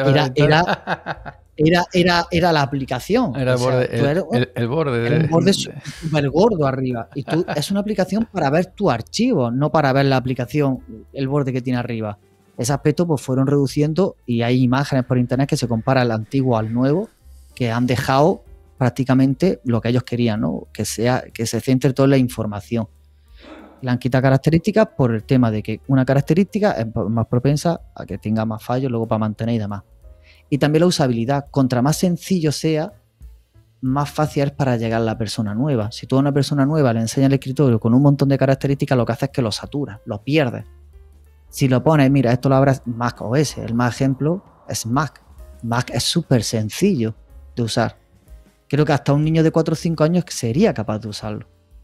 la aplicación. Era el borde. Era un borde súper gordo arriba. Y es una aplicación para ver tu archivo, no para ver la aplicación, el borde que tiene arriba. Ese aspecto pues fueron reduciendo y hay imágenes por internet que se compara el antiguo al nuevo, que han dejado prácticamente lo que ellos querían, ¿no? Que se centre toda la información. Le han quitado características por el tema de que una característica es más propensa a que tenga más fallos luego para mantener y demás. Y también la usabilidad. Contra más sencillo sea, más fácil es para llegar a la persona nueva. Si tú a una persona nueva le enseñas el escritorio con un montón de características, lo que hace es que lo saturas, lo pierdes. Si lo pones, mira, esto lo habrás Mac OS, el más ejemplo es Mac. Mac es súper sencillo de usar. Creo que hasta un niño de 4 o 5 años sería capaz de usarlo.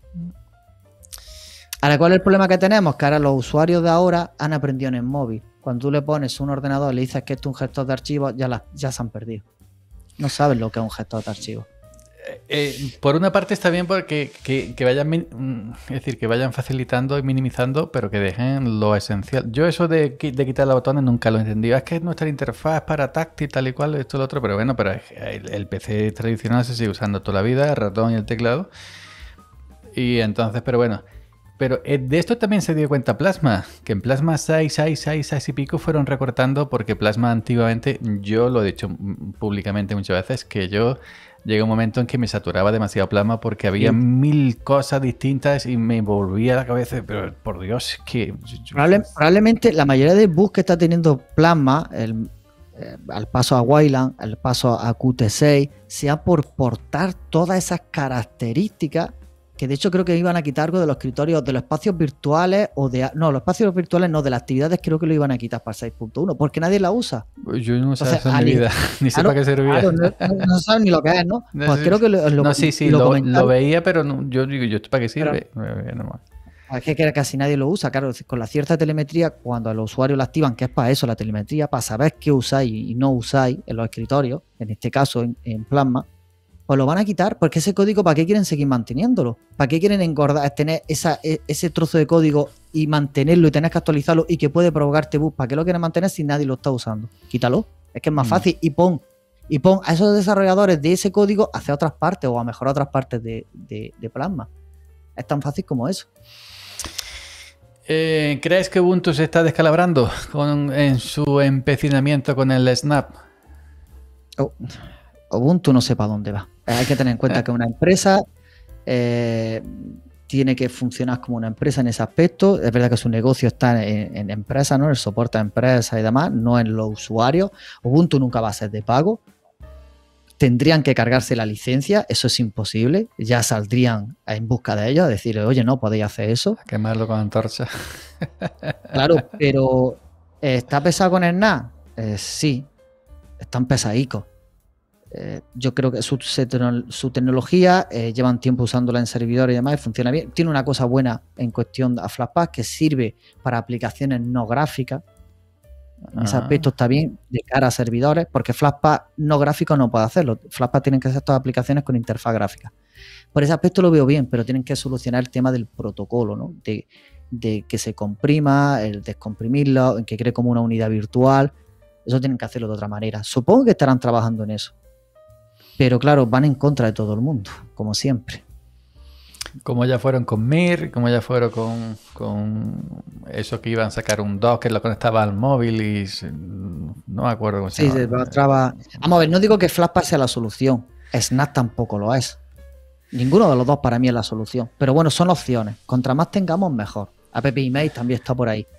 Ahora, ¿cuál es el problema que tenemos? Que ahora los usuarios de ahora han aprendido en el móvil. Cuando tú le pones un ordenador y le dices que esto es un gestor de archivos, ya se han perdido. No saben lo que es un gestor de archivos. Por una parte está bien porque que vayan facilitando y minimizando, pero que dejen lo esencial. Yo eso de quitar los botones nunca lo he entendido. Es que nuestra interfaz es para táctil, tal y cual, esto y lo otro, pero bueno, pero el PC tradicional se sigue usando toda la vida, el ratón y el teclado. Y entonces, pero bueno. Pero de esto también se dio cuenta Plasma, que en Plasma 6 y pico fueron recortando, porque Plasma antiguamente, yo lo he dicho públicamente muchas veces, que yo llegué a un momento en que me saturaba demasiado Plasma porque había 1000 cosas distintas y me volvía la cabeza, pero por Dios, que... Probablemente la mayoría de bugs que está teniendo Plasma, al paso a Wayland, al paso a Qt6, sea por portar todas esas características que de hecho creo que iban a quitar algo de los escritorios, de los espacios virtuales los espacios virtuales no, de las actividades creo que lo iban a quitar para 6.1, porque nadie la usa. Yo no sé eso en mi vida, ni sé para qué servía. Claro, no saben ni lo que es, ¿no? Pues creo que lo veía, pero no, yo digo, ¿esto para qué sirve? Es que casi nadie lo usa, claro, con la cierta telemetría, cuando a los usuarios la activan, que es para eso la telemetría, para saber qué usáis y no usáis en los escritorios, en este caso en Plasma, pues lo van a quitar, porque ese código, ¿para qué quieren seguir manteniéndolo? ¿Para qué quieren engordar, tener ese trozo de código y mantenerlo y tener que actualizarlo y que puede provocarte bugs? ¿Para qué lo quieren mantener si nadie lo está usando? Quítalo, es que es más fácil y pon a esos desarrolladores de ese código hacia otras partes o a mejorar otras partes de Plasma. Es tan fácil como eso. ¿Crees que Ubuntu se está descalabrando en su empecinamiento con el Snap? Ubuntu no sé para dónde va. Hay que tener en cuenta que una empresa tiene que funcionar como una empresa en ese aspecto. Es verdad que su negocio está en empresas, ¿no? El soporte a empresas y demás, no en los usuarios. Ubuntu nunca va a ser de pago. tendrían que cargarse la licencia, eso es imposible, ya saldrían en busca de ellos, a decir, oye, no podéis hacer eso. A quemarlo con antorcha. Claro, pero ¿está pesado con el NAS? Sí, están pesadicos. Yo creo que su tecnología, llevan tiempo usándola en servidores y demás, y funciona bien. Tiene una cosa buena en cuestión a Flashpack, que sirve para aplicaciones no gráficas. En ese aspecto está bien de cara a servidores, porque Flashpack no gráfico no puede hacerlo. Flashpack tienen que hacer todas aplicaciones con interfaz gráfica. Por ese aspecto lo veo bien, pero tienen que solucionar el tema del protocolo, ¿no? De que se comprima, el descomprimirlo, que cree como una unidad virtual. Eso tienen que hacerlo de otra manera. Supongo que estarán trabajando en eso. Pero claro, van en contra de todo el mundo, como siempre. Como ya fueron con Mir, como ya fueron con eso que iban a sacar un dock que lo conectaba al móvil y no me acuerdo cómo se llama. Vamos a ver, no digo que Flashpack sea la solución. Snap tampoco lo es. Ninguno de los dos para mí es la solución. Pero bueno, son opciones. Contra más tengamos, mejor. App Image también está por ahí.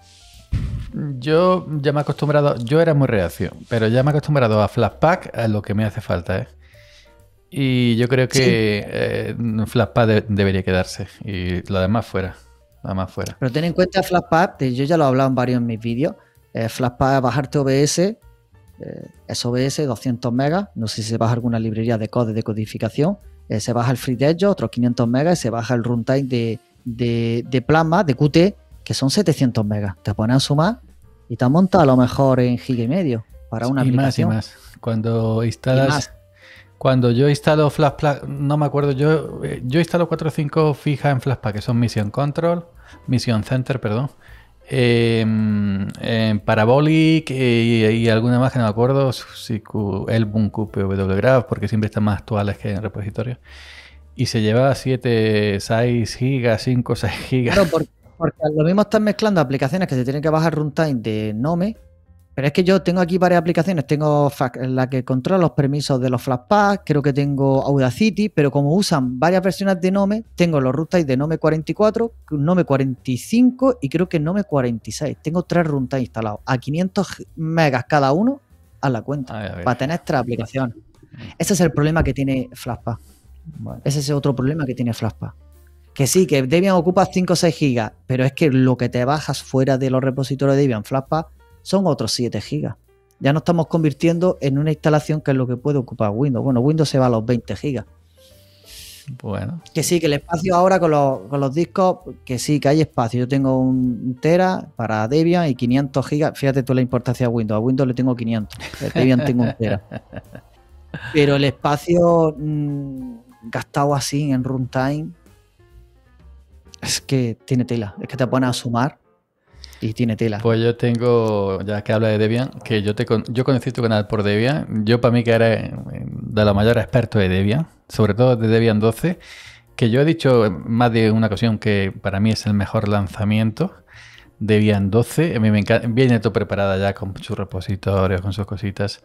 Yo ya me he acostumbrado, yo era muy reacio, pero ya me he acostumbrado a Flashpack, a lo que me hace falta, ¿eh? Y yo creo que Flashpack debería quedarse y lo demás fuera. Pero ten en cuenta Flashpack, yo ya lo he hablado en varios en mis vídeos. Flashpack, bajarte OBS, es OBS 200 megas. No sé si se baja alguna librería de code de codificación. Se baja el FreeDedge, otros 500 megas, y se baja el runtime de Plasma, de Qt, que son 700 megas. Te pones a sumar y te has montado a lo mejor en giga y medio para una aplicación. Y más. Cuando instalas... Cuando yo instalo Flashpack, no me acuerdo, yo instalo 4 o 5 fijas en Flashpack, que son Mission Center, perdón. En Parabolic y alguna más que no me acuerdo, Elbun QPWGraph, porque siempre están más actuales que en el repositorio. Y se lleva 6 gigas, 5, 6 gigas. Claro, porque lo mismo están mezclando aplicaciones que se tienen que bajar runtime de Nome, pero es que yo tengo aquí varias aplicaciones. Tengo la que controla los permisos de los Flashpack, creo que tengo Audacity, pero como usan varias versiones de Nome, tengo los runtimes de Nome 44, Nome 45 y creo que Nome 46. Tengo 3 runtimes instalados a 500 megas cada uno a la cuenta, para tener 3 aplicaciones. Ese es el problema que tiene Flashpack. Bueno, ese es otro problema que tiene Flashpack. Que sí, que Debian ocupa 5 o 6 gigas, pero es que lo que te bajas fuera de los repositorios de Debian Flashpack son otros 7 gigas. Ya nos estamos convirtiendo en una instalación que es lo que puede ocupar Windows. Bueno, Windows se va a los 20 gigas. Bueno. Que sí, que el espacio ahora con los discos, que sí, que hay espacio. Yo tengo un tera para Debian y 500 gigas. Fíjate tú la importancia de Windows. A Windows le tengo 500. A Debian tengo un tera. Pero el espacio gastado así en runtime es que tiene tela. Es que te pones a sumar y tiene tela. Pues yo tengo, ya que habla de Debian, que yo conocí tu canal por Debian. Yo para mí que era de los mayores expertos de Debian, sobre todo de Debian 12, que yo he dicho en más de una ocasión que para mí es el mejor lanzamiento. Debian 12, a mí me encanta, viene todo preparada ya con sus repositorios, con sus cositas.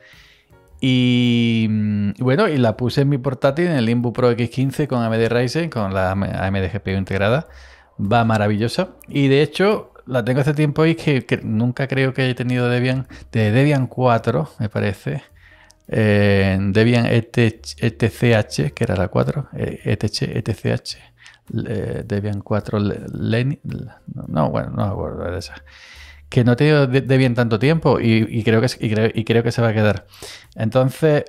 Y bueno, y la puse en mi portátil en el Inbu Pro X15 con AMD Ryzen, con la AMD GPU integrada. Va maravillosa. Y de hecho, la tengo hace tiempo y que nunca creo que haya tenido Debian. De Debian 4, me parece. Debian ETCH, que era la 4. ETCH. Debian 4 no, bueno, no me acuerdo de esa. Que no he tenido Debian tanto tiempo y creo que se va a quedar. Entonces,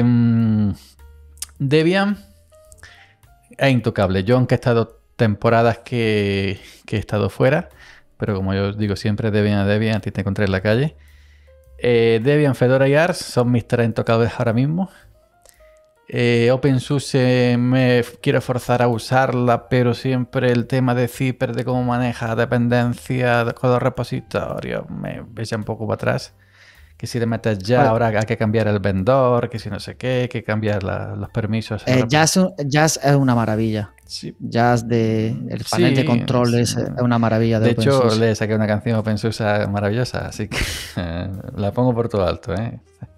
Debian es intocable. Yo, aunque he estado temporadas que he estado fuera, pero como yo digo siempre, Debian, a ti te encontré en la calle. Debian, Fedora y Arch son mis 3 intocables ahora mismo. OpenSUSE me quiero forzar a usarla, pero siempre el tema de Zyper, de cómo maneja dependencia con los repositorios, me echa un poco para atrás. Que si le metes ya, ahora hay que cambiar el vendor, que si no sé qué, que cambiar los permisos. Jazz es una maravilla. Sí. Jazz el panel de control es una maravilla. De hecho, le saqué una canción OpenSUSE maravillosa, así que la pongo por todo alto, ¿eh?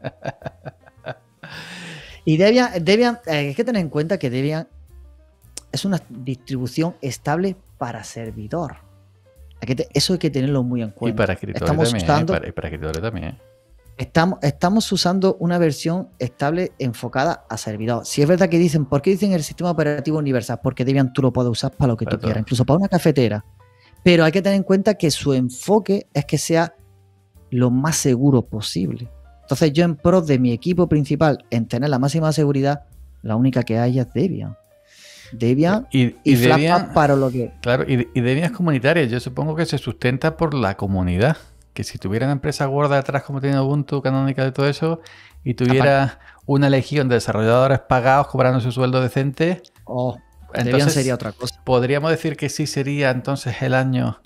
Y Debian, hay que tener en cuenta que Debian es una distribución estable para servidor. Eso hay que tenerlo muy en cuenta. Y para escritores también. Para escritores también. Estamos usando una versión estable enfocada a servidor. Si es verdad que dicen, ¿por qué dicen el sistema operativo universal? Porque Debian tú lo puedes usar para lo que tú quieras, incluso para una cafetera. Pero hay que tener en cuenta que su enfoque es que sea lo más seguro posible. Entonces yo en pro de mi equipo principal en tener la máxima seguridad, la única que hay es Debian. Debian y Flatpak Debian, para lo que... Claro, y Debian es comunitaria. Yo supongo que se sustenta por la comunidad. Que si tuviera una empresa gorda detrás como tiene Ubuntu, Canonical y todo eso, y tuviera una legión de desarrolladores pagados cobrando su sueldo decente, Debian sería otra cosa. Podríamos decir que sí sería entonces el año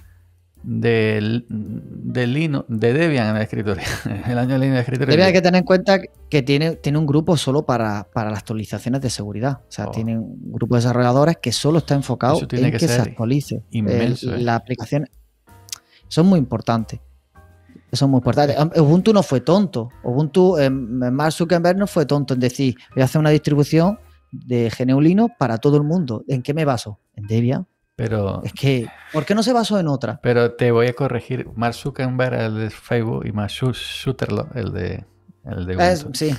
de Debian en el escritorio. El año de Linux en el escritorio. Debian hay que tener en cuenta que tiene un grupo solo para las actualizaciones de seguridad. O sea, tiene un grupo de desarrolladores que solo está enfocado en que se actualice. Inmenso, las aplicaciones son muy importantes. Eso es muy importante. Ubuntu no fue tonto. Ubuntu, Mark Zuckerberg no fue tonto en decir, voy a hacer una distribución de GNU Linux para todo el mundo. ¿En qué me baso? En Debian. Pero es que, ¿por qué no se basó en otra? Pero te voy a corregir. Mark Zuckerberg, el de Facebook, y Mark Zuckerberg, el de Ubuntu. Sí.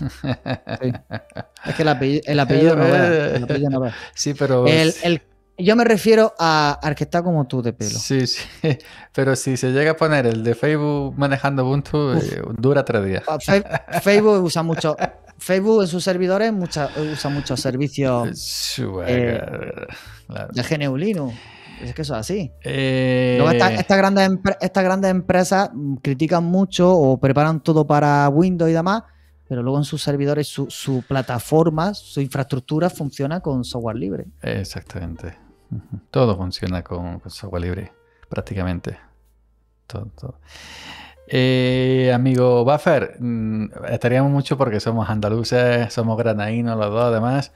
Es que el apellido no va. Sí, pero... Yo me refiero al que está como tú de pelo. Sí. Pero si se llega a poner el de Facebook manejando Ubuntu, dura 3 días. Facebook usa mucho. Facebook en sus servidores usa muchos servicios de GNU Linux. Es que eso es así. Luego estas grandes empresas critican mucho o preparan todo para Windows y demás, pero luego en sus servidores, su plataforma, su infraestructura funciona con software libre. Exactamente. Todo funciona con software libre, prácticamente. Todo. Amigo Buffer, estaríamos mucho porque somos andaluces, somos granadinos los dos además.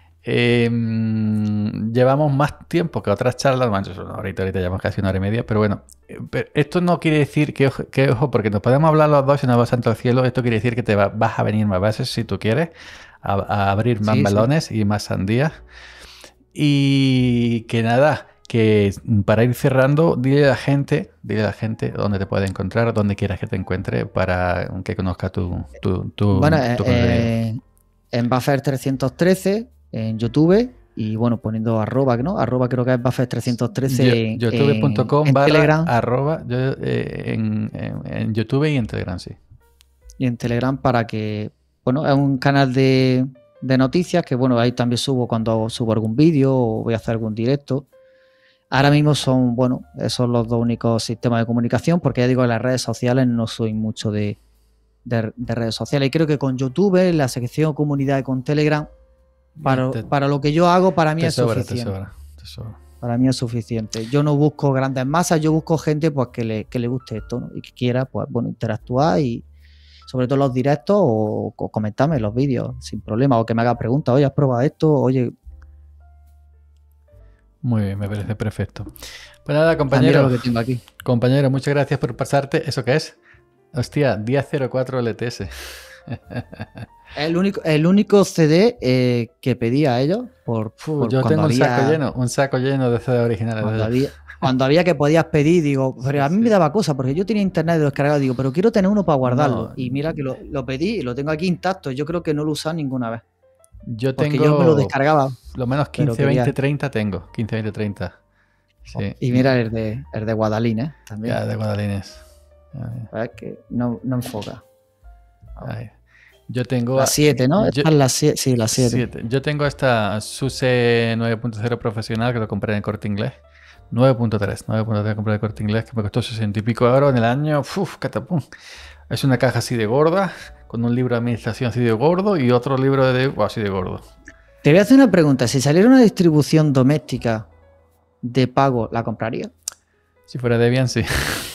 Llevamos más tiempo que otras charlas, ahorita llevamos casi 1 hora y media, pero bueno, esto no quiere decir que ojo, porque nos podemos hablar los dos y nos va santo al cielo. Esto quiere decir que te vas a venir más veces si tú quieres, a abrir más melones y más sandías. Y que nada, que para ir cerrando, dile a la gente dónde te puede encontrar, dónde quieras que te encuentre para que conozca tu contenido. En Buffer 313 en YouTube y bueno, poniendo arroba, ¿no? Arroba creo que es Buffer 313 youtube.com en Telegram. En YouTube y en Telegram, sí. Y en Telegram para que, bueno, es un canal de noticias que bueno, ahí también subo cuando subo algún vídeo o voy a hacer algún directo. Ahora mismo son esos los dos únicos sistemas de comunicación, porque ya digo, en las redes sociales no soy mucho de redes sociales, y creo que con YouTube, la sección comunidad y con Telegram, para lo que yo hago, para mí es suficiente. Te sobra. Para mí es suficiente. Yo no busco grandes masas, yo busco gente pues que le guste esto, ¿no? Y que quiera pues bueno, interactuar y sobre todo los directos o comentarme los vídeos sin problema, o que me haga preguntas, oye, ¿has probado esto? Oye. Muy bien, me parece perfecto. Pues nada, compañero. Lo que tengo aquí. Compañero, muchas gracias por pasarte. ¿Eso qué es? Hostia, día 04 LTS. El único CD que pedí a ellos yo tengo un saco lleno de CD originales. Cuando había que podías pedir, digo, pero a mí me daba cosa, porque yo tenía internet descargado, digo, pero quiero tener uno para guardarlo. Y mira que lo pedí y lo tengo aquí intacto. Yo creo que no lo he usado ninguna vez. Yo me lo descargaba. Lo menos 15, 20, 30 tengo. 15, 20, 30. Sí. Y mira el de Guadalines también. Ya, de Guadalines. Es que no enfoca. Ay. Yo tengo... La 7, ¿no? La 7. Sí, la 7. Yo tengo esta SUSE 9.0 profesional que lo compré en el Corte Inglés. 9.3 compré en el Corte Inglés, que me costó 60 y pico euros en el año. Catapum. Es una caja así de gorda, con un libro de administración así de gordo y otro libro así de gordo. Te voy a hacer una pregunta. Si saliera una distribución doméstica de pago, ¿la compraría? Si fuera Debian, sí.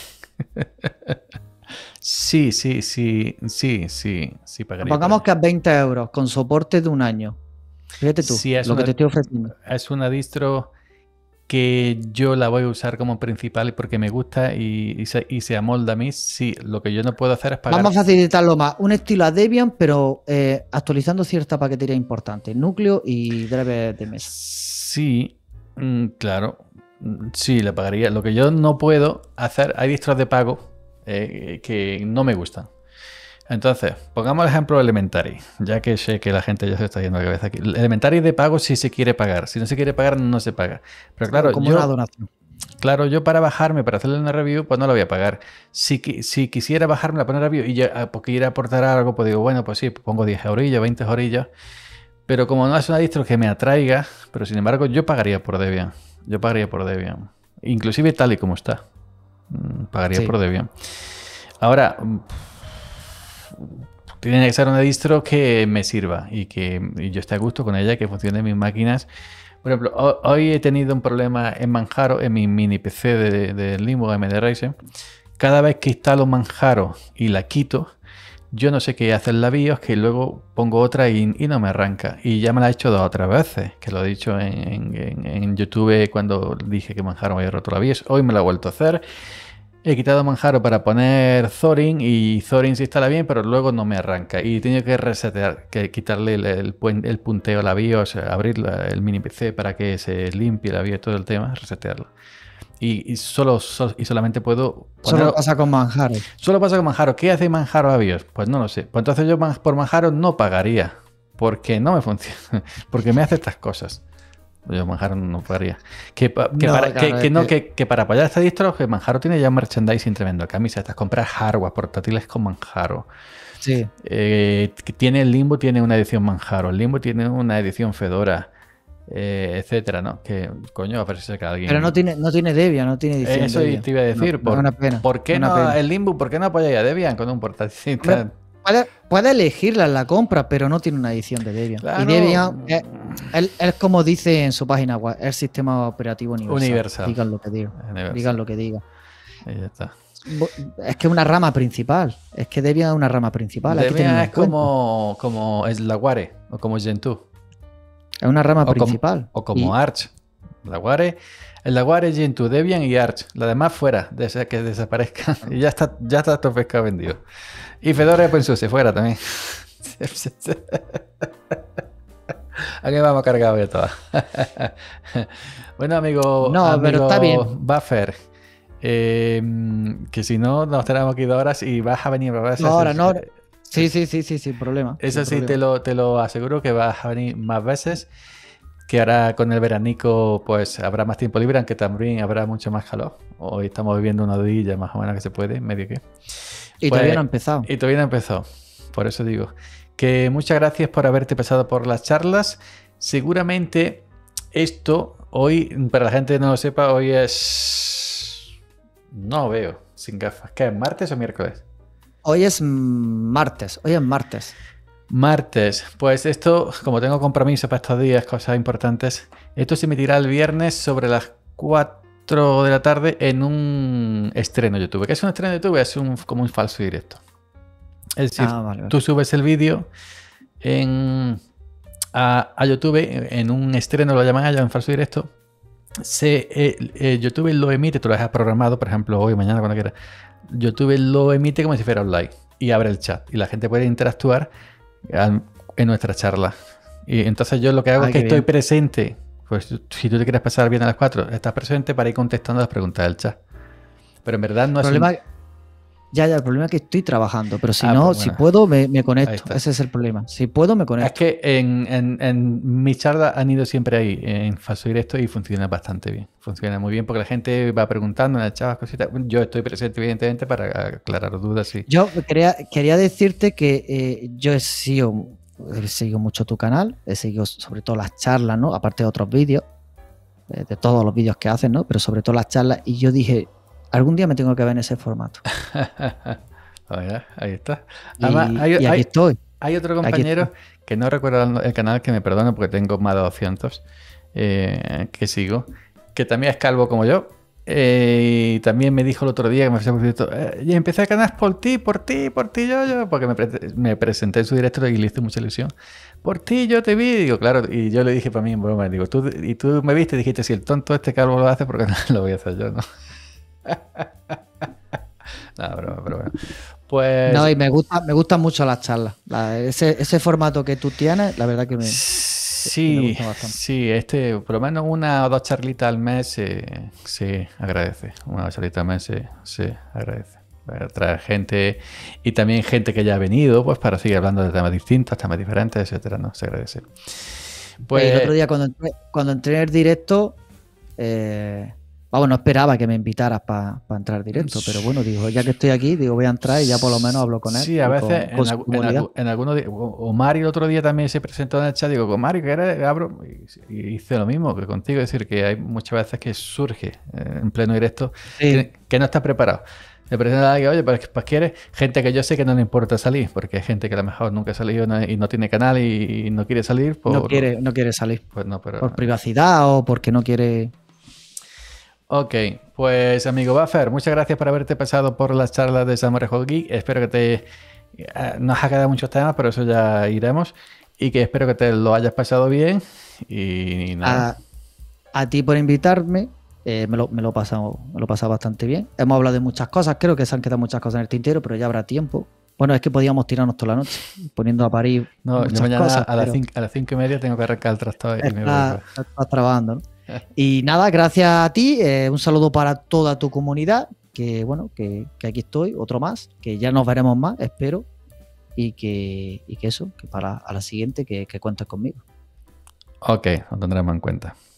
Sí, pagaría. Pongamos que es 20 euros con soporte de un año. Fíjate tú, sí, lo que te estoy ofreciendo. Es una distro que yo la voy a usar como principal porque me gusta y se amolda a mí. Sí, lo que yo no puedo hacer es pagar. Vamos a facilitarlo más. Un estilo a Debian, pero actualizando cierta paquetería importante. Núcleo y drivers de mesa. Sí, claro. Sí, la pagaría. Lo que yo no puedo hacer, hay distros de pago que no me gustan. Entonces, pongamos el ejemplo de Elementary, ya que sé que la gente ya se está yendo la cabeza aquí. El Elementary de pago si se quiere pagar. Si no se quiere pagar, no se paga. Pero claro, como una donación. Claro, yo para bajarme, para hacerle una review, pues no lo voy a pagar. Si quisiera bajarme la poner review y ya porque quiera aportar algo, pues digo, bueno, pues sí, pongo 10 eurillos, 20 eurillos. Pero como no es una distro que me atraiga, pero sin embargo yo pagaría por Debian. Yo pagaría por Debian. Inclusive tal y como está. Pagaría por Debian. Ahora, tiene que ser una distro que me sirva y yo esté a gusto con ella, que funcione en mis máquinas. Por ejemplo, hoy he tenido un problema en Manjaro, en mi mini PC de Limbo AMD Ryzen. Cada vez que instalo Manjaro y la quito, yo no sé qué hacer en la BIOS, que luego pongo otra y no me arranca. Y ya me la he hecho 2 o 3 veces, que lo he dicho en YouTube cuando dije que Manjaro me había roto la BIOS. Hoy me lo he vuelto a hacer. He quitado Manjaro para poner Thorin y Thorin se instala bien, pero luego no me arranca. Y he tenido que resetear, que quitarle el punteo a la BIOS, abrir el mini PC para que se limpie la BIOS, todo el tema, resetearlo. Y solamente puedo poner... Solo pasa con Manjaro. Solo pasa con Manjaro. ¿Qué hace Manjaro a BIOS? Pues no lo sé. Pues entonces yo por Manjaro no pagaría, porque no me funciona, porque me hace estas cosas. Yo Manjaro no pagaría. Que para apoyar esta distro, que Manjaro tiene ya un merchandising tremendo. Camisetas, comprar hardware, portátiles con Manjaro. Sí. Tiene el Limbo, tiene una edición Manjaro. El Limbo tiene una edición Fedora, etcétera, ¿no? Que coño, a ver si saca alguien. Pero no tiene Debian, no tiene edición. Eso Debian. te iba a decir. No, una pena. ¿Por qué no pena. El Limbo? ¿Por qué no apoya a Debian con un portátil? Puede elegirla en la compra, pero no tiene una edición de Debian. Claro. Y Debian es como dice en su página web, el sistema operativo universal. Digan lo que digan. Digan lo que digan. Y ya está. Es que es una rama principal. Es que Debian es una rama principal. Debian es como Slackware o como Gentoo. Es una rama principal. O como Arch. El Slackware, Gentoo, Debian y Arch. Lo demás fuera, que desaparezcan. Y ya está todo pescado vendido. Y Fedora y OpenSUSE fuera también. Aquí vamos cargados ya todas. Bueno, amigo pero está bien. Buffer, que si no nos tenemos aquí 2 horas y vas a venir a veces. No. Sí, sin problema. Eso sí, te lo aseguro que vas a venir más veces. Que ahora con el veranico pues habrá más tiempo libre, aunque también habrá mucho más calor. Hoy estamos viviendo una día más o menos que se puede, medio que. Y pues, todavía no ha empezado. Y todavía no ha empezado. Por eso digo que muchas gracias por haberte pasado por las charlas. Seguramente esto hoy, para la gente que no lo sepa, hoy es... No veo, sin gafas. ¿Qué es, martes o miércoles? Hoy es martes. Martes. Pues esto, como tengo compromiso para estos días, cosas importantes, esto se emitirá el viernes sobre las 4 de la tarde en un estreno YouTube. ¿Qué es un estreno YouTube? Es como un falso directo. Es decir, vale. Tú subes el vídeo a YouTube en un estreno, lo llaman allá en falso directo. YouTube lo emite, tú lo dejas programado, por ejemplo, hoy, mañana, cuando quieras. YouTube lo emite como si fuera online y abre el chat y la gente puede interactuar en nuestra charla. Y entonces yo lo que hago es que estoy presente. Pues si tú te quieres pasar bien a las 4, estás presente para ir contestando las preguntas del chat. Pero en verdad no es el problema es que estoy trabajando, pero si no, pues bueno, si puedo, me conecto. Ese es el problema. Si puedo, me conecto. Es que en mis charlas han ido siempre ahí, en falso directo, y funciona bastante bien. Funciona muy bien porque la gente va preguntando en el chat cositas. Yo estoy presente, evidentemente, para aclarar dudas. Y... Yo quería decirte que yo he seguido mucho tu canal, he seguido sobre todo las charlas, ¿no? Aparte de otros vídeos, de todos los vídeos que hacen, ¿no? Pero sobre todo las charlas, y yo dije... Algún día me tengo que ver en ese formato. Ahí está. Además, aquí estoy. Hay otro compañero que no recuerdo el canal, que me perdone porque tengo más de 200 que sigo, que también es calvo como yo. Y también me dijo el otro día que me fue por cierto, y empecé el canal por ti, yo, porque me presenté en su directo y le hice mucha ilusión. Por ti yo te vi, y digo, claro, y yo le dije para mí en broma, digo, tú me viste y dijiste, si el tonto este calvo lo hace, porque no lo voy a hacer yo, ¿no? No, pero bueno. Pues... No, y me gustan mucho las charlas. Ese formato que tú tienes, la verdad que me gusta bastante. Sí, por lo menos 1 o 2 charlitas al mes se agradece. 1 o 2 charlitas al mes se agradece. traer gente y también gente que ya ha venido, pues para seguir hablando de temas distintos, temas diferentes, etcétera, ¿no? Se agradece. Pues el otro día cuando entré en el directo, vamos, no esperaba que me invitaras para entrar al directo, pero bueno, digo, ya que estoy aquí, digo, voy a entrar y ya por lo menos hablo con él. Sí, a veces en algunos días, o Mario el otro día también se presentó en el chat, digo, con Mario, que era, abro, y hice lo mismo que contigo, es decir, que hay muchas veces que surge en pleno directo que no está preparado. Le presenta a alguien, oye, pues quieres gente que yo sé que no le importa salir, porque hay gente que a lo mejor nunca ha salido y no tiene canal y no quiere salir. No quiere salir. Pues no, pero, por privacidad o porque no quiere... Ok, pues amigo Buffer, muchas gracias por haberte pasado por las charlas de Salmorejo Geek. Espero que nos ha quedado muchos temas, pero eso ya iremos. Y que espero que te lo hayas pasado bien. Y nada. A ti por invitarme. Me lo he pasado bastante bien. Hemos hablado de muchas cosas, creo que se han quedado muchas cosas en el tintero, pero ya habrá tiempo. Bueno, es que podíamos tirarnos toda la noche poniendo a parir. No, yo mañana cosas, a las 5:30 tengo que arrancar el tractor y me voy. Estás trabajando, ¿no? Y nada, gracias a ti. Un saludo para toda tu comunidad. Que bueno, que aquí estoy, otro más, que ya nos veremos más, espero. Y que eso, que para a la siguiente que cuentes conmigo. Ok, lo tendremos en cuenta.